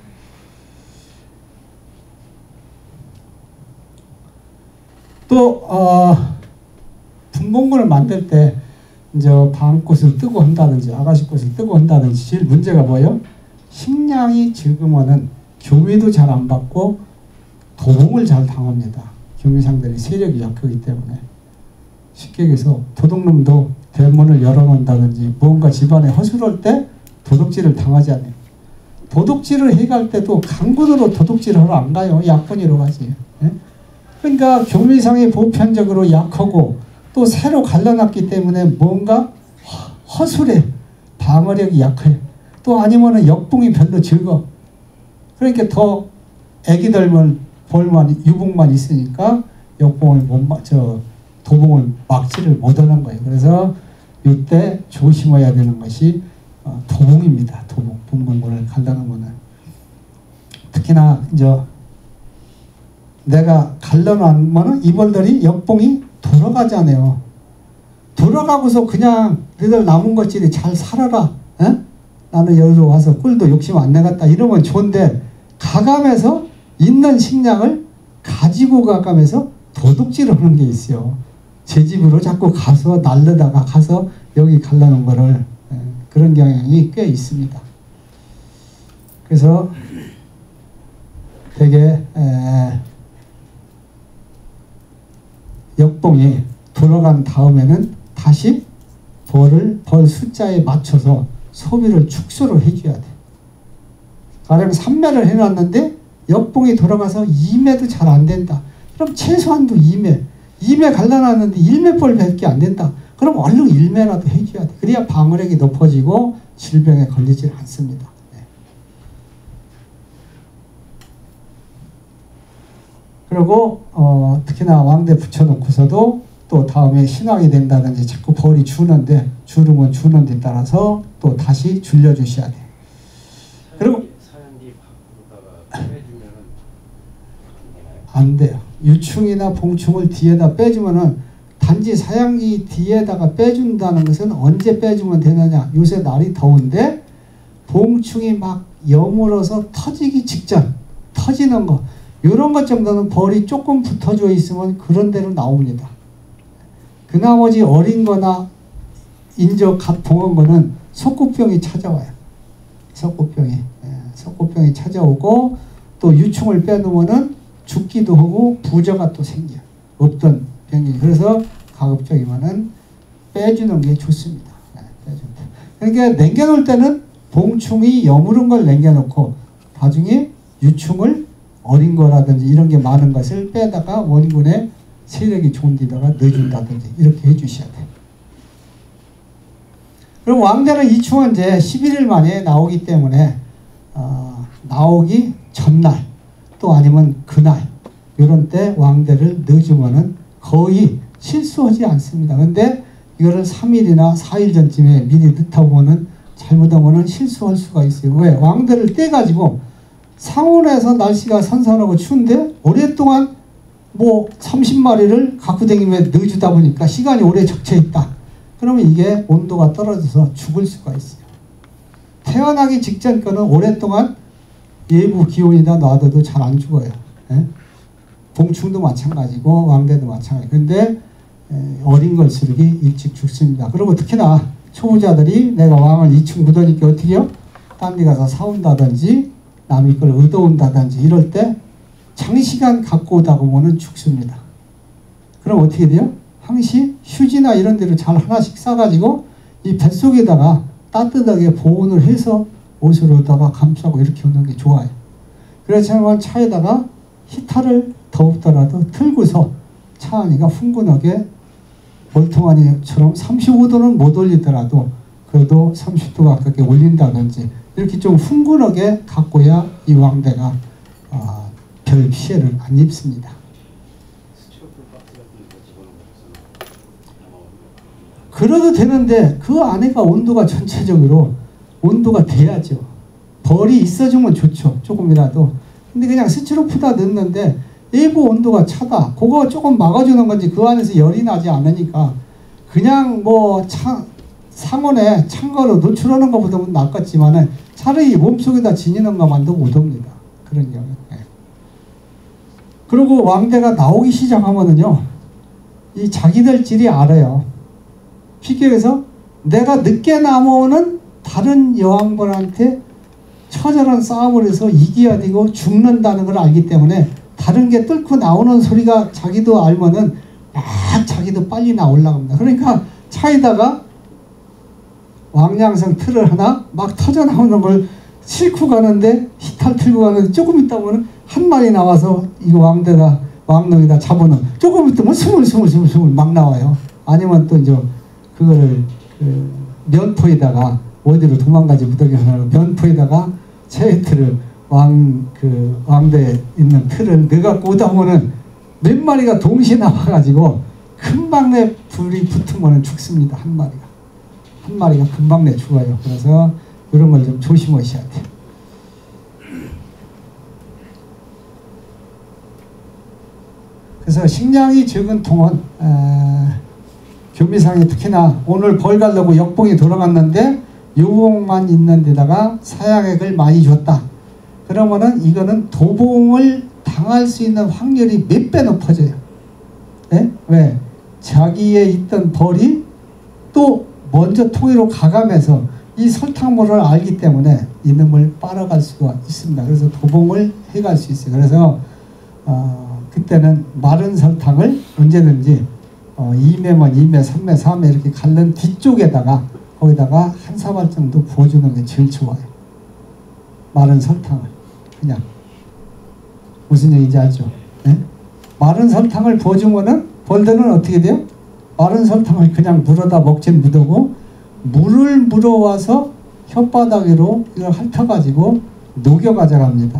또 분봉군을 만들 때 이제 방꽃을 뜨고 한다든지 아가씨꽃을 뜨고 한다든지 제일 문제가 뭐예요? 식량이 적으면은 교미도 잘 안 받고 도봉을 잘 당합니다. 교미상들이 세력이 약하기 때문에 쉽게 얘기해서 도둑놈도 대문을 열어놓는다든지 뭔가 집안에 허술할 때 도둑질을 당하지 않아요. 도둑질을 해갈 때도 강군으로 도둑질을 하러 안 가요. 약분이로 가지. 예? 그러니까 교미상이 보편적으로 약하고 또 새로 갈라놨기 때문에 뭔가 허술해. 방어력이 약해. 또 아니면은 역봉이 별로 적어. 그러니까 더 애기들만 볼만 유봉만 있으니까 역봉을 도봉을 막지를 못하는 거예요. 그래서 이때 조심해야 되는 것이 도봉입니다. 도봉, 분봉문을 갈라는 거는. 특히나 이제 내가 갈라놓으면 이벌들이 역봉이 돌아가잖아요. 돌아가고서 그냥 너희들 남은 것들이 잘 살아라. 에? 나는 여기로 와서 꿀도 욕심 안 내겠다. 이러면 좋은데 가감해서 있는 식량을 가지고 가감해서 도둑질을 하는 게 있어요. 제 집으로 자꾸 가서 날르다가 가서 여기 갈라놓은 거를 그런 경향이 꽤 있습니다. 그래서 되게 역봉이 돌아간 다음에는 다시 벌 숫자에 맞춰서 소비를 축소를 해줘야 돼. 가령 3매를 해놨는데 역봉이 돌아가서 2매도 잘 안 된다. 그럼 최소한도 2매. 2매 갈라놨는데 1매벌 밖에 안 된다. 그럼 얼른 1매라도 해줘야 돼. 그래야 방어력이 높아지고 질병에 걸리질 않습니다. 네. 그리고 특히나 왕대 붙여놓고서도 또 다음에 신왕이 된다든지 자꾸 벌이 주는데 주름은 주는 데 따라서 또 다시 줄여주셔야 돼. 그리고 사양기 바꾸다가 빼주면은 안 돼요. 유충이나 봉충을 뒤에다 빼주면은 단지 사양기 뒤에다가 빼준다는 것은 언제 빼주면 되느냐. 요새 날이 더운데 봉충이 막 여물어서 터지기 직전 터지는 거 이런 것 정도는 벌이 조금 붙어져 있으면 그런 대로 나옵니다. 그 나머지 어린 거나 인적 갓 봉한 거는 속구병이 찾아와요. 속구병이 찾아오고 또 유충을 빼놓으면은 죽기도 하고 부저가 또 생겨요. 없던 병이. 그래서 가급적이면은 빼주는 게 좋습니다. 그러니까 남겨놓을 때는 봉충이 여무른 걸 남겨놓고 나중에 유충을 어린 거라든지 이런 게 많은 것을 빼다가 원군의 세력이 좋은 데다가 넣어준다든지 이렇게 해주셔야 돼요. 그럼 왕대는 이충원제 11일 만에 나오기 때문에 나오기 전날 또 아니면 그날 이런 때 왕대를 넣어주면은 거의 실수하지 않습니다. 근데 이거를 3일이나 4일 전쯤에 미리 넣다 보면은 잘못하면은 실수할 수가 있어요. 왜? 왕대를 떼가지고 상온에서 날씨가 선선하고 추운데 오랫동안 뭐 30마리를 갖고 다니면 넣어주다 보니까 시간이 오래 적쳐있다. 그러면 이게 온도가 떨어져서 죽을 수가 있어요. 태어나기 직전 거는 오랫동안 예부 기온에다 놔둬도 잘 안 죽어요. 예? 봉충도 마찬가지고 왕대도 마찬가지. 근데 어린 걸수록이 일찍 죽습니다. 그리고 특히나 초보자들이 내가 왕을 이충 묻으니까 어떻게 해요? 딴 데 가서 사온다든지 남의 걸 얻어온다든지 이럴 때 장시간 갖고 오다 보면은 죽습니다. 그럼 어떻게 돼요? 항시 휴지나 이런 데를 잘 하나씩 싸가지고 이 뱃속에다가 따뜻하게 보온을 해서 옷으로다가 감싸고 이렇게 오는 게 좋아요. 그렇지만 차에다가 히타를 더웁더라도 틀고서 차 안이가 훈훈하게 멀통아니처럼 35도는 못 올리더라도 그래도 30도 가깝게 올린다든지 이렇게 좀 훈훈하게 갖고야 이 왕대가 별 피해를 안 입습니다. 그래도 되는데 그 안에가 온도가 전체적으로 온도가 돼야죠. 벌이 있어주면 좋죠. 조금이라도. 근데 그냥 스티로프다 넣는데 일부 온도가 차다. 그거 조금 막아주는 건지 그 안에서 열이 나지 않으니까 그냥 뭐 상온에 찬 거로 노출하는 것보다는 낫겠지만은 차라리 몸속에다 지니는 것만도 못옵니다. 그런 경우에. 그리고 왕대가 나오기 시작하면은요, 이 자기들끼리 알아요. 쉽게 해서 내가 늦게 나오는 다른 여왕벌한테 처절한 싸움을 해서 이겨야 되고 죽는다는 걸 알기 때문에 다른 게 뚫고 나오는 소리가 자기도 알면은 막 자기도 빨리 나오려고 합니다. 그러니까 차에다가 왕량성 틀을 하나 막 터져나오는 걸 싣고 가는데 히탈 틀고 가는데 조금 있다 보면 한 마리 나와서 이거 왕릉에다 잡아놓은 조금 있으면 스물 막 나와요. 아니면 또 이제 그거를 그 면포에다가 어디로 도망가지 못하게 하려고 면포에다가 체틀을 왕대에 있는 틀을 넣어갖고 오다 보면은 몇 마리가 동시에 나와가지고 금방 내 불이 붙으면 죽습니다. 한 마리가 금방 내 죽어요. 그래서 이런 걸 좀 조심하셔야 돼요. 그래서 식량이 적은 통은 교미상이 특히나 오늘 벌 가려고 역봉이 돌아갔는데 요봉만 있는 데다가 사약액을 많이 줬다. 그러면은 이거는 도봉을 당할 수 있는 확률이 몇 배 높아져요. 네? 왜? 자기의 있던 벌이 또 먼저 통으로 가가면서 이 설탕물을 알기 때문에 이놈을 빨아갈 수가 있습니다. 그래서 도봉을 해갈 수 있어요. 그래서 그때는 마른 설탕을 언제든지 2매면 2매, 3매, 4매 이렇게 갈른 뒤쪽에다가 거기다가 한 사발 정도 부어주는 게 제일 좋아요. 마른 설탕을 그냥 무슨 얘기인지 알죠? 네? 마른 설탕을 부어주면은 벌들은 어떻게 돼요? 마른 설탕을 그냥 물어다 먹진 못하고 물을 물어와서 혓바닥으로 이걸 핥아가지고 녹여 가져갑니다.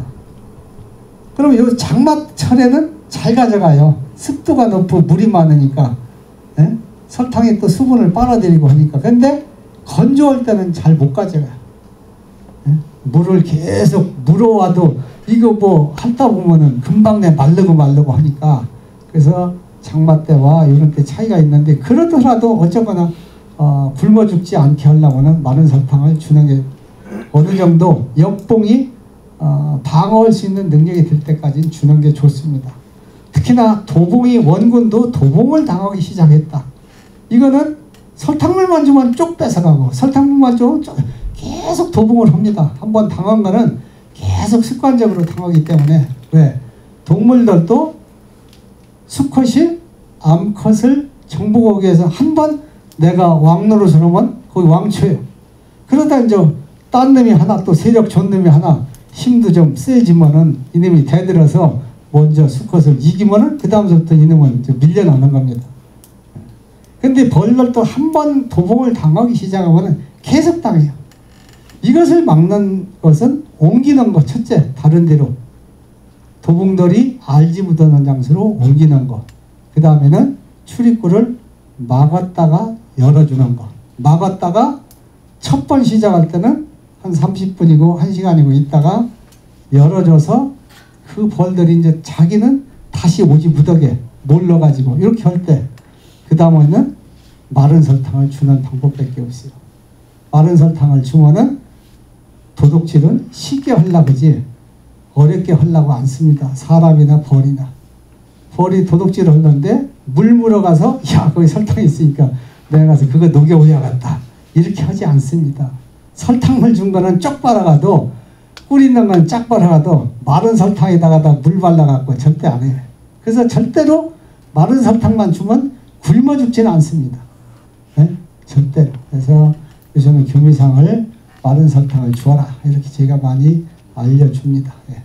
그럼 이 장마철에는 잘 가져가요. 습도가 높고 물이 많으니까. 예? 설탕이 또 수분을 빨아들이고 하니까. 근데 건조할 때는 잘 못 가져가요. 예? 물을 계속 물어와도 이거 뭐 핥다 보면은 금방 내 마르고 하니까. 그래서 장마 때와 이런 때 차이가 있는데 그러더라도 어쩌거나 굶어 죽지 않게 하려고는 마른 설탕을 주는 게 어느 정도 역봉이 방어할 수 있는 능력이 될 때까지는 주는 게 좋습니다. 특히나 도봉이 원군도 도봉을 당하기 시작했다. 이거는 설탕물만 주면 쪽 뺏어가고 설탕물만 주면 계속 도봉을 합니다. 한번 당한 거는 계속 습관적으로 당하기 때문에 왜? 동물들도 수컷이 암컷을 정복하기 위해서 한번 내가 왕노릇을 하면 거기 왕초예요. 그러다 이제 딴 놈이 하나 또 세력 좋은 놈이 하나 힘도 좀 세지면은 이놈이 대들어서 먼저 수컷을 이기면은 그 다음부터 이놈은 밀려나는 겁니다. 근데 벌들도 한번 도봉을 당하기 시작하면은 계속 당해요. 이것을 막는 것은 옮기는 것. 첫째, 다른 데로 도봉들이 알지 못하는 장소로 옮기는 것. 그 다음에는 출입구를 막았다가 열어주는 것. 막았다가 첫 번 시작할 때는 한 30분이고 1시간이고 있다가 열어줘서 그 벌들이 이제 자기는 다시 오지 못하게 몰러가지고 이렇게 할 때 그 다음에는 마른 설탕을 주는 방법밖에 없어요. 마른 설탕을 주면은 도둑질은 쉽게 하려고 하지 어렵게 하려고 안 씁니다. 사람이나 벌이나. 벌이 도둑질을 하는데 물 물어가서 야 거기 설탕이 있으니까 내가 가서 그거 녹여오야겠다. 이렇게 하지 않습니다. 설탕물 준 거는 쪽 빨아가도 꿀 있는 건 짝 빨아가도 마른 설탕에다가 물 발라갖고 절대 안 해요. 그래서 절대로 마른 설탕만 주면 굶어 죽지는 않습니다. 네? 절대로. 그래서 요즘은 교미상을 마른 설탕을 주어라. 이렇게 제가 많이 알려줍니다. 네.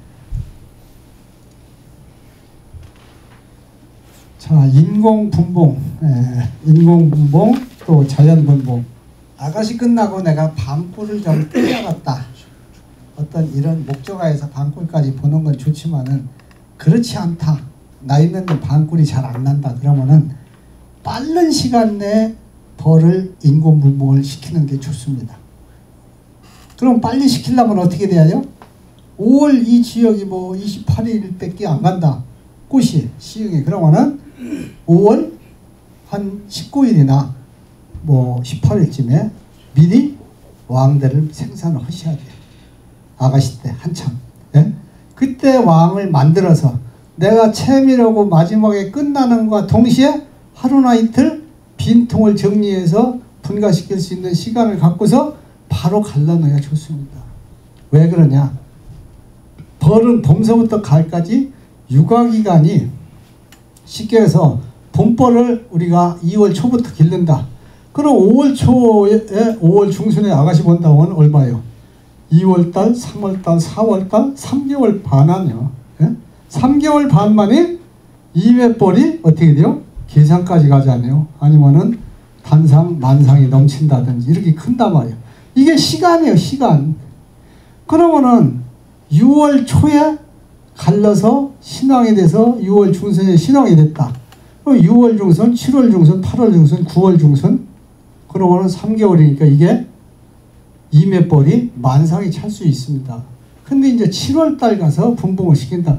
자, 인공분봉, 인공분봉 또 자연분봉. 아가씨 끝나고 내가 방꿀을 좀 떼어갔다. 어떤 이런 목적하에서 방꿀까지 보는 건 좋지만은 그렇지 않다. 나 있는데 방꿀이 잘 안 난다. 그러면은 빠른 시간 내에 벌을 인공분봉을 시키는 게 좋습니다. 그럼 빨리 시키려면 어떻게 돼야죠? 5월 이 지역이 뭐 28일밖에 안 간다. 꽃이 시흥이. 그러면은 5월 한 19일이나 뭐 18일쯤에 미리 왕대를 생산을 하셔야 돼요. 아가씨 때 한참. 예? 그때 왕을 만들어서 내가 채밀하고 마지막에 끝나는 것과 동시에 하루나 이틀 빈통을 정리해서 분가시킬 수 있는 시간을 갖고서 바로 갈라놔야 좋습니다. 왜 그러냐? 벌은 봄서부터 가을까지 육아기간이 쉽게 해서 봄벌을 우리가 2월 초부터 기른다. 그럼 5월 초에 5월 중순에 아가씨 본다고 하면 얼마예요? 2월달, 3월달, 4월달 3개월 반 하네요. 예? 3개월 반 만에 이매벌이 어떻게 돼요? 계산까지 가잖아요. 아니면은 단상, 만상이 넘친다든지 이렇게 큰단 말이에요. 이게 시간이에요, 시간. 그러면은 6월 초에 갈라서 신왕이 돼서 6월 중순에 신왕이 됐다. 그럼 6월 중순, 7월 중순, 8월 중순, 9월 중순 그러면은 3개월이니까 이게 이매벌이 만상이 찰 수 있습니다. 근데 이제 7월달 가서 분봉을 시킨다.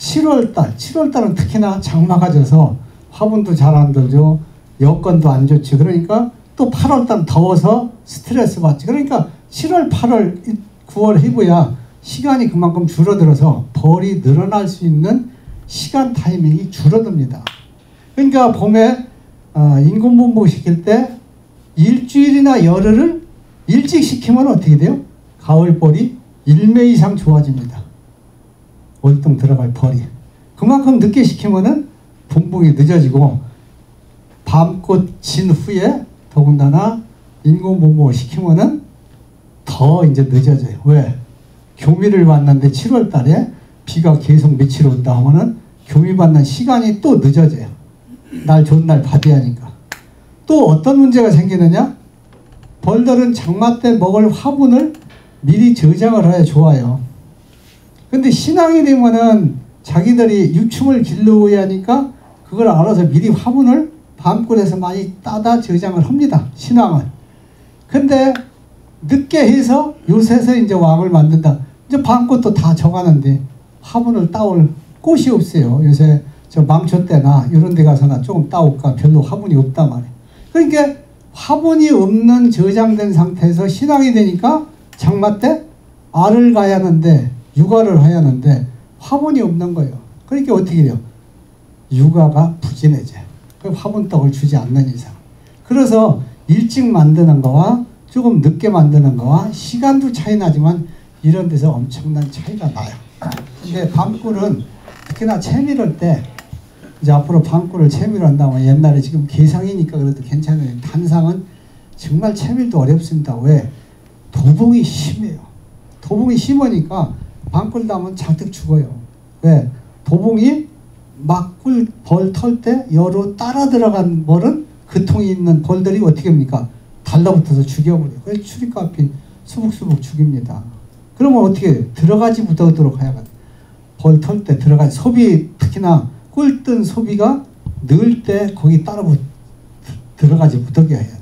7월달은 특히나 장마가 져서 화분도 잘 안 들죠. 여건도 안 좋지. 그러니까 또 8월달 더워서 스트레스 받지. 그러니까 7월, 8월, 9월 해봐야 시간이 그만큼 줄어들어서 벌이 늘어날 수 있는 시간 타이밍이 줄어듭니다. 그러니까 봄에 인공분봉 시킬 때 일주일이나 열흘을 일찍 시키면 어떻게 돼요? 가을벌이 1매 이상 좋아집니다. 월동 들어갈 벌이. 그만큼 늦게 시키면은 분봉이 늦어지고 밤꽃 진 후에 더군다나 인공분봉을 시키면은 더 이제 늦어져요. 왜? 교미를 받는데 7월 달에 비가 계속 며칠 온다 하면은 교미 받는 시간이 또 늦어져요. 날 좋은 날 받아야 하니까. 또 어떤 문제가 생기느냐? 벌들은 장마 때 먹을 화분을 미리 저장을 해야 좋아요. 근데 신앙이 되면은 자기들이 유충을 길러야 하니까 그걸 알아서 미리 화분을 밤꿀에서 많이 따다 저장을 합니다. 신앙은. 근데 늦게 해서 요새서 이제 왕을 만든다. 이제 밤꽃도 다 정하는데 화분을 따올 꽃이 없어요. 요새 저 망초 때나 이런 데 가서나 조금 따올까 별로 화분이 없단 말이에요. 그러니까 화분이 없는 저장된 상태에서 신앙이 되니까 장마 때 알을 가야 하는데 육아를 해야 하는데 화분이 없는 거예요. 그러니까 어떻게 돼요? 육아가 부진해져요. 화분떡을 주지 않는 이상. 그래서 일찍 만드는 거와 조금 늦게 만드는 거와 시간도 차이 나지만 이런 데서 엄청난 차이가 나요. 근데 밤꿀은 특히나 채밀할 때 이제 앞으로 밤꿀을 채밀을 한다면 옛날에 지금 개상이니까 그래도 괜찮아요. 단상은 정말 채밀도 어렵습니다. 왜? 도봉이 심해요. 도봉이 심하니까 밤꿀 담으면 잔뜩 죽어요. 왜? 도봉이 막 꿀 벌 털 때 여로 따라 들어간 벌은 그 통에 있는 벌들이 어떻게 합니까? 달라붙어서 죽여버려요. 그래서 출입값이 수북수북 죽입니다. 그러면 어떻게 들어가지 못하도록 해야 돼. 벌 털 때 들어가지. 소비 특히나 꿀 뜬 소비가 늘 때 거기 따라 들어가지 못하게 해야 돼.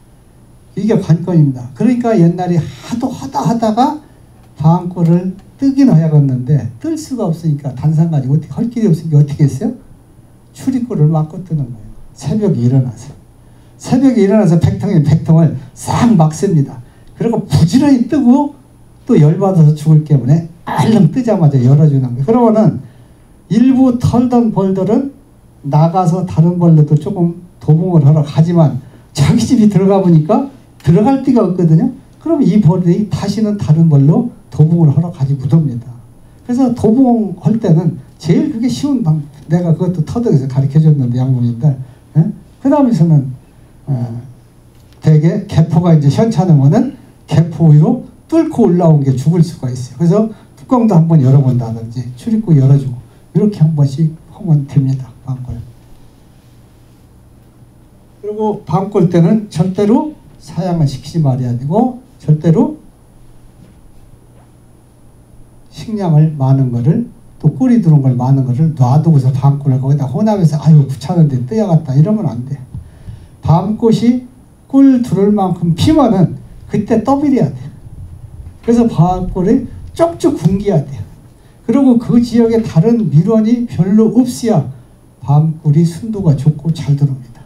이게 관건입니다. 그러니까 옛날에 하도 하다가 밤꿀을 뜨긴 해야겠는데 뜰 수가 없으니까 단상 가지고 어떻게 할 길이 없으니까 어떻게 했어요? 출입구를 막고 뜨는 거예요. 새벽에 일어나서. 새벽에 일어나서 백통을 싹 막습니다. 그리고 부지런히 뜨고 또 열받아서 죽을 때문에 얼른 뜨자마자 열어주는 거예요. 그러면은 일부 털던 벌들은 나가서 다른 벌레도 조금 도봉을 하러 가지만 자기 집이 들어가 보니까 들어갈 데가 없거든요. 그럼 이 벌이 다시는 다른 벌로 도봉을 하러 가지 못합니다. 그래서 도봉할 때는 제일 그게 쉬운 방법. 내가 그것도 터득에서 가르쳐줬는데 양문인데, 그 다음에서는 대개 개포가 이제 현찮으면은 개포 위로 뚫고 올라온 게 죽을 수가 있어요. 그래서 뚜껑도 한번 열어본다든지 출입구 열어주고 이렇게 한 번씩 하면 됩니다. 밤꿀. 그리고 밤꿀 때는 절대로 사양을 시키지 말아야 되고 절대로 식량을 많은 거를 또 꿀이 들어온 걸 많은 거를 놔두고서 밤꿀을 거기다 혼합해서 아유 귀찮은데 떠야겠다 이러면 안 돼. 밤꽃이 꿀 들을 만큼 피면은 그때 떠버려야 돼. 그래서 밤꿀이 쪽쪽 굶겨야 돼요. 그리고 그 지역에 다른 밀원이 별로 없어야 밤꿀이 순도가 좋고 잘 들어옵니다.